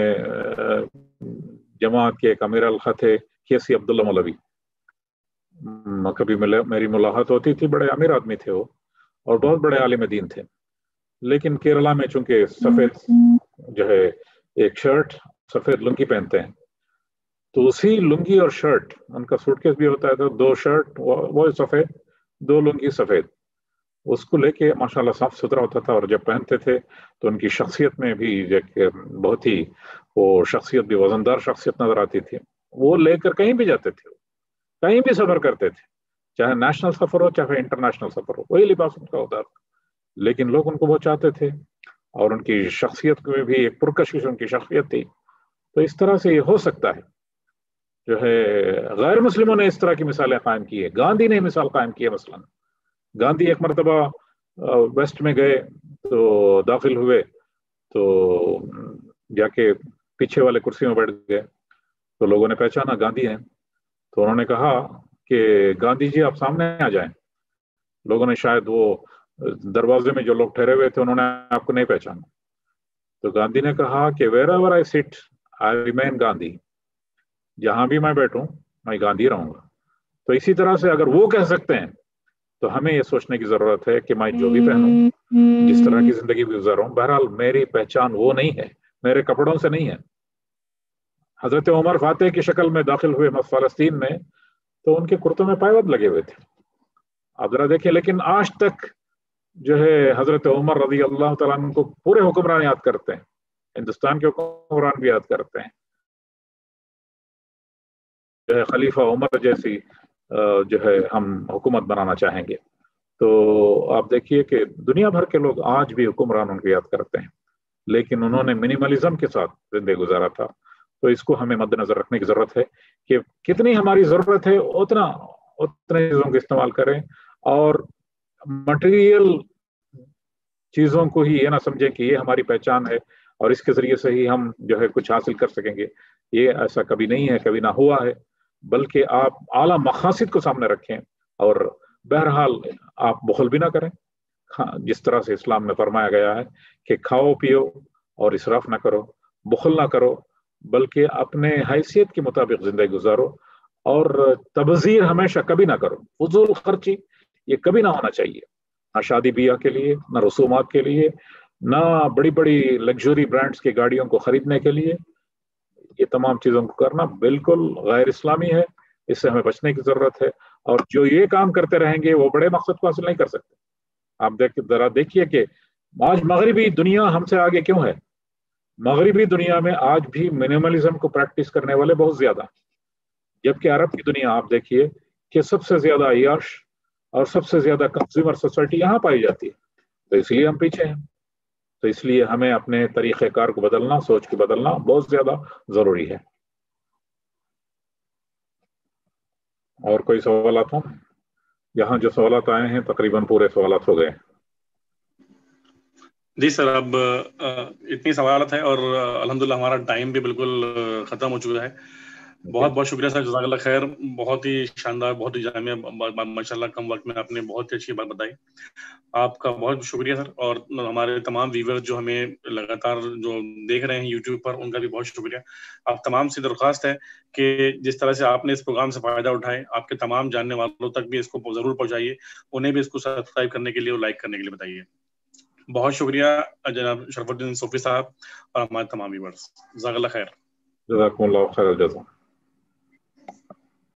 جماعت کے ایک امیر الخط تھے کے سی عبداللہ مولوی، کبھی میری ملاقات ہوتی تھی، بڑے امیر آدمی تھے وہ، اور بہت بڑے عالم دین تھے، لیکن کیرلا میں چونکہ سفید جو ہے ایک شرٹ سفید لنگی پہنتے ہیں، تو اسی لنگی اور شرٹ، ان کا سوٹ کیس بھی ہوتا ہے، تو دو شرٹ وہ سفید، دو لنگی سفید، اس کو لے کے ماشاءاللہ صاف ستھرا ہوتا تھا، اور جب پہنتے تھے تو ان کی شخصیت میں بھی بہت ہی وہ شخصیت بھی وزندار شخصیت نظر آتی تھی۔ وہ لے کر کہیں بھی جاتے تھے، کہیں بھی سفر کرتے تھے، چاہے نیشنل سفر ہو چاہے انٹرنیشنل سفر ہو، وہی لباس ان کا ہوتا تھا، لیکن لوگ ان کو وہ چاہتے تھے، اور ان کی شخصیت میں بھی ایک پرکشش ان کی شخصیت تھی۔ تو اس طرح سے یہ ہو سکتا ہے، جو ہے غیر مسلموں نے اس طرح کی مثالیں قائم کی ہے۔ گاندھی نے مثال قائم کی ہے، مثلا گاندھی ایک مرتبہ ویسٹ میں گئے تو داخل ہوئے تو جا کے پیچھے والے کرسی میں بیٹھ گئے تو لوگوں نے پہچانا گاندھی ہیں. تو انہوں نے کہا کہ گاندھی جی آپ سامنے آ جائیں. لوگوں نے شاید وہ دروازے میں جو لوگ ٹھہرے ہوئے تھے انہوں نے آپ کو نہیں پہچانا. تو گاندھی نے کہا کہ ویئر ایور آئی سٹ آئی ریمین گاندھی. جہاں بھی میں بیٹھوں میں گاندھی رہوں گا. تو اسی طرح سے اگر وہ کہہ سکتے ہیں تو ہمیں یہ سوچنے کی ضرورت ہے کہ میں جو بھی پہنوں, جس طرح کی زندگی گزاروں, بہرحال میری پہچان وہ نہیں ہے, میرے کپڑوں سے نہیں ہے. حضرت عمر فاتح کی شکل میں داخل ہوئے فلسطین میں تو ان کے کرتوں میں پائبند لگے ہوئے تھے. آپ ذرا دیکھیں, لیکن آج تک جو ہے حضرت عمر رضی اللہ تعالیٰ عنہ کو پورے حکمران یاد کرتے ہیں, ہندوستان کے حکمران بھی یاد کرتے ہیں. جو ہے خلیفہ عمر جیسی جو ہے ہم حکومت بنانا چاہیں گے. تو آپ دیکھیے کہ دنیا بھر کے لوگ آج بھی حکمران ان کو یاد کرتے ہیں, لیکن انہوں نے منیملزم کے ساتھ زندگی گزارا تھا. تو اس کو ہمیں مد نظر رکھنے کی ضرورت ہے کہ کتنی ہماری ضرورت ہے اتنا اتنے چیزوں کا استعمال کریں, اور مٹیریل چیزوں کو ہی یہ نہ سمجھیں کہ یہ ہماری پہچان ہے اور اس کے ذریعے سے ہی ہم جو ہے کچھ حاصل کر سکیں گے. یہ ایسا کبھی نہیں ہے, کبھی نہ ہوا ہے, بلکہ آپ اعلیٰ مقاصد کو سامنے رکھیں اور بہرحال آپ بخل بھی نہ کریں. جس طرح سے اسلام میں فرمایا گیا ہے کہ کھاؤ پیو اور اسراف نہ کرو, بخل نہ کرو, بلکہ اپنے حیثیت کے مطابق زندگی گزارو, اور تبذیر ہمیشہ کبھی نہ کرو. فضول خرچی یہ کبھی نہ ہونا چاہیے, نہ شادی بیاہ کے لیے, نہ رسومات کے لیے, نہ بڑی بڑی لگژری برانڈز کی گاڑیوں کو خریدنے کے لیے. یہ تمام چیزوں کو کرنا بالکل غیر اسلامی ہے, اس سے ہمیں بچنے کی ضرورت ہے. اور جو یہ کام کرتے رہیں گے وہ بڑے مقصد کو حاصل نہیں کر سکتے. آپ دیکھ ذرا دیکھیے کہ آج مغربی دنیا ہم سے آگے کیوں ہے. مغربی دنیا میں آج بھی منیملزم کو پریکٹس کرنے والے بہت زیادہ, جبکہ عرب کی دنیا آپ دیکھیے کہ سب سے زیادہ عیاش اور سب سے زیادہ کنزیومر سوسائٹی یہاں پائی جاتی ہے. تو اس لیے ہم پیچھے ہیں. تو اس لیے ہمیں اپنے طریقہ کار کو بدلنا, سوچ کو بدلنا بہت زیادہ ضروری ہے. اور کوئی سوالات ہوں؟ یہاں جو سوالات آئے ہیں تقریباً پورے سوالات ہو گئے. جی سر, اب اتنی سوالات ہیں اور الحمدللہ ہمارا ٹائم بھی بالکل ختم ہو چکا ہے. بہت بہت شکریہ سر, جزاک اللہ خیر. بہت ہی شاندار, بہت ہی جامع, ماشاء اللہ کم وقت میں آپ نے بہت ہی اچھی بات بتائی. آپ کا بہت شکریہ سر. اور ہمارے تمام ویور جو ہمیں لگاتار جو دیکھ رہے ہیں یوٹیوب پر, ان کا بھی بہت شکریہ. آپ تمام سے درخواست ہے کہ جس طرح سے آپ نے اس پروگرام سے فائدہ اٹھائے, آپ کے تمام جاننے والوں تک بھی اس کو ضرور پہنچائیے, انہیں بھی اس کو سبسکرائب کرنے کے لیے اور لائک کرنے کے لیے بتائیے. بہت شکریہ جناب شرف الدین صوفی صاحب اور ہمارے تمام ویورز. جزاک اللہ خیر. جزاکم اللہ خیر الجزا.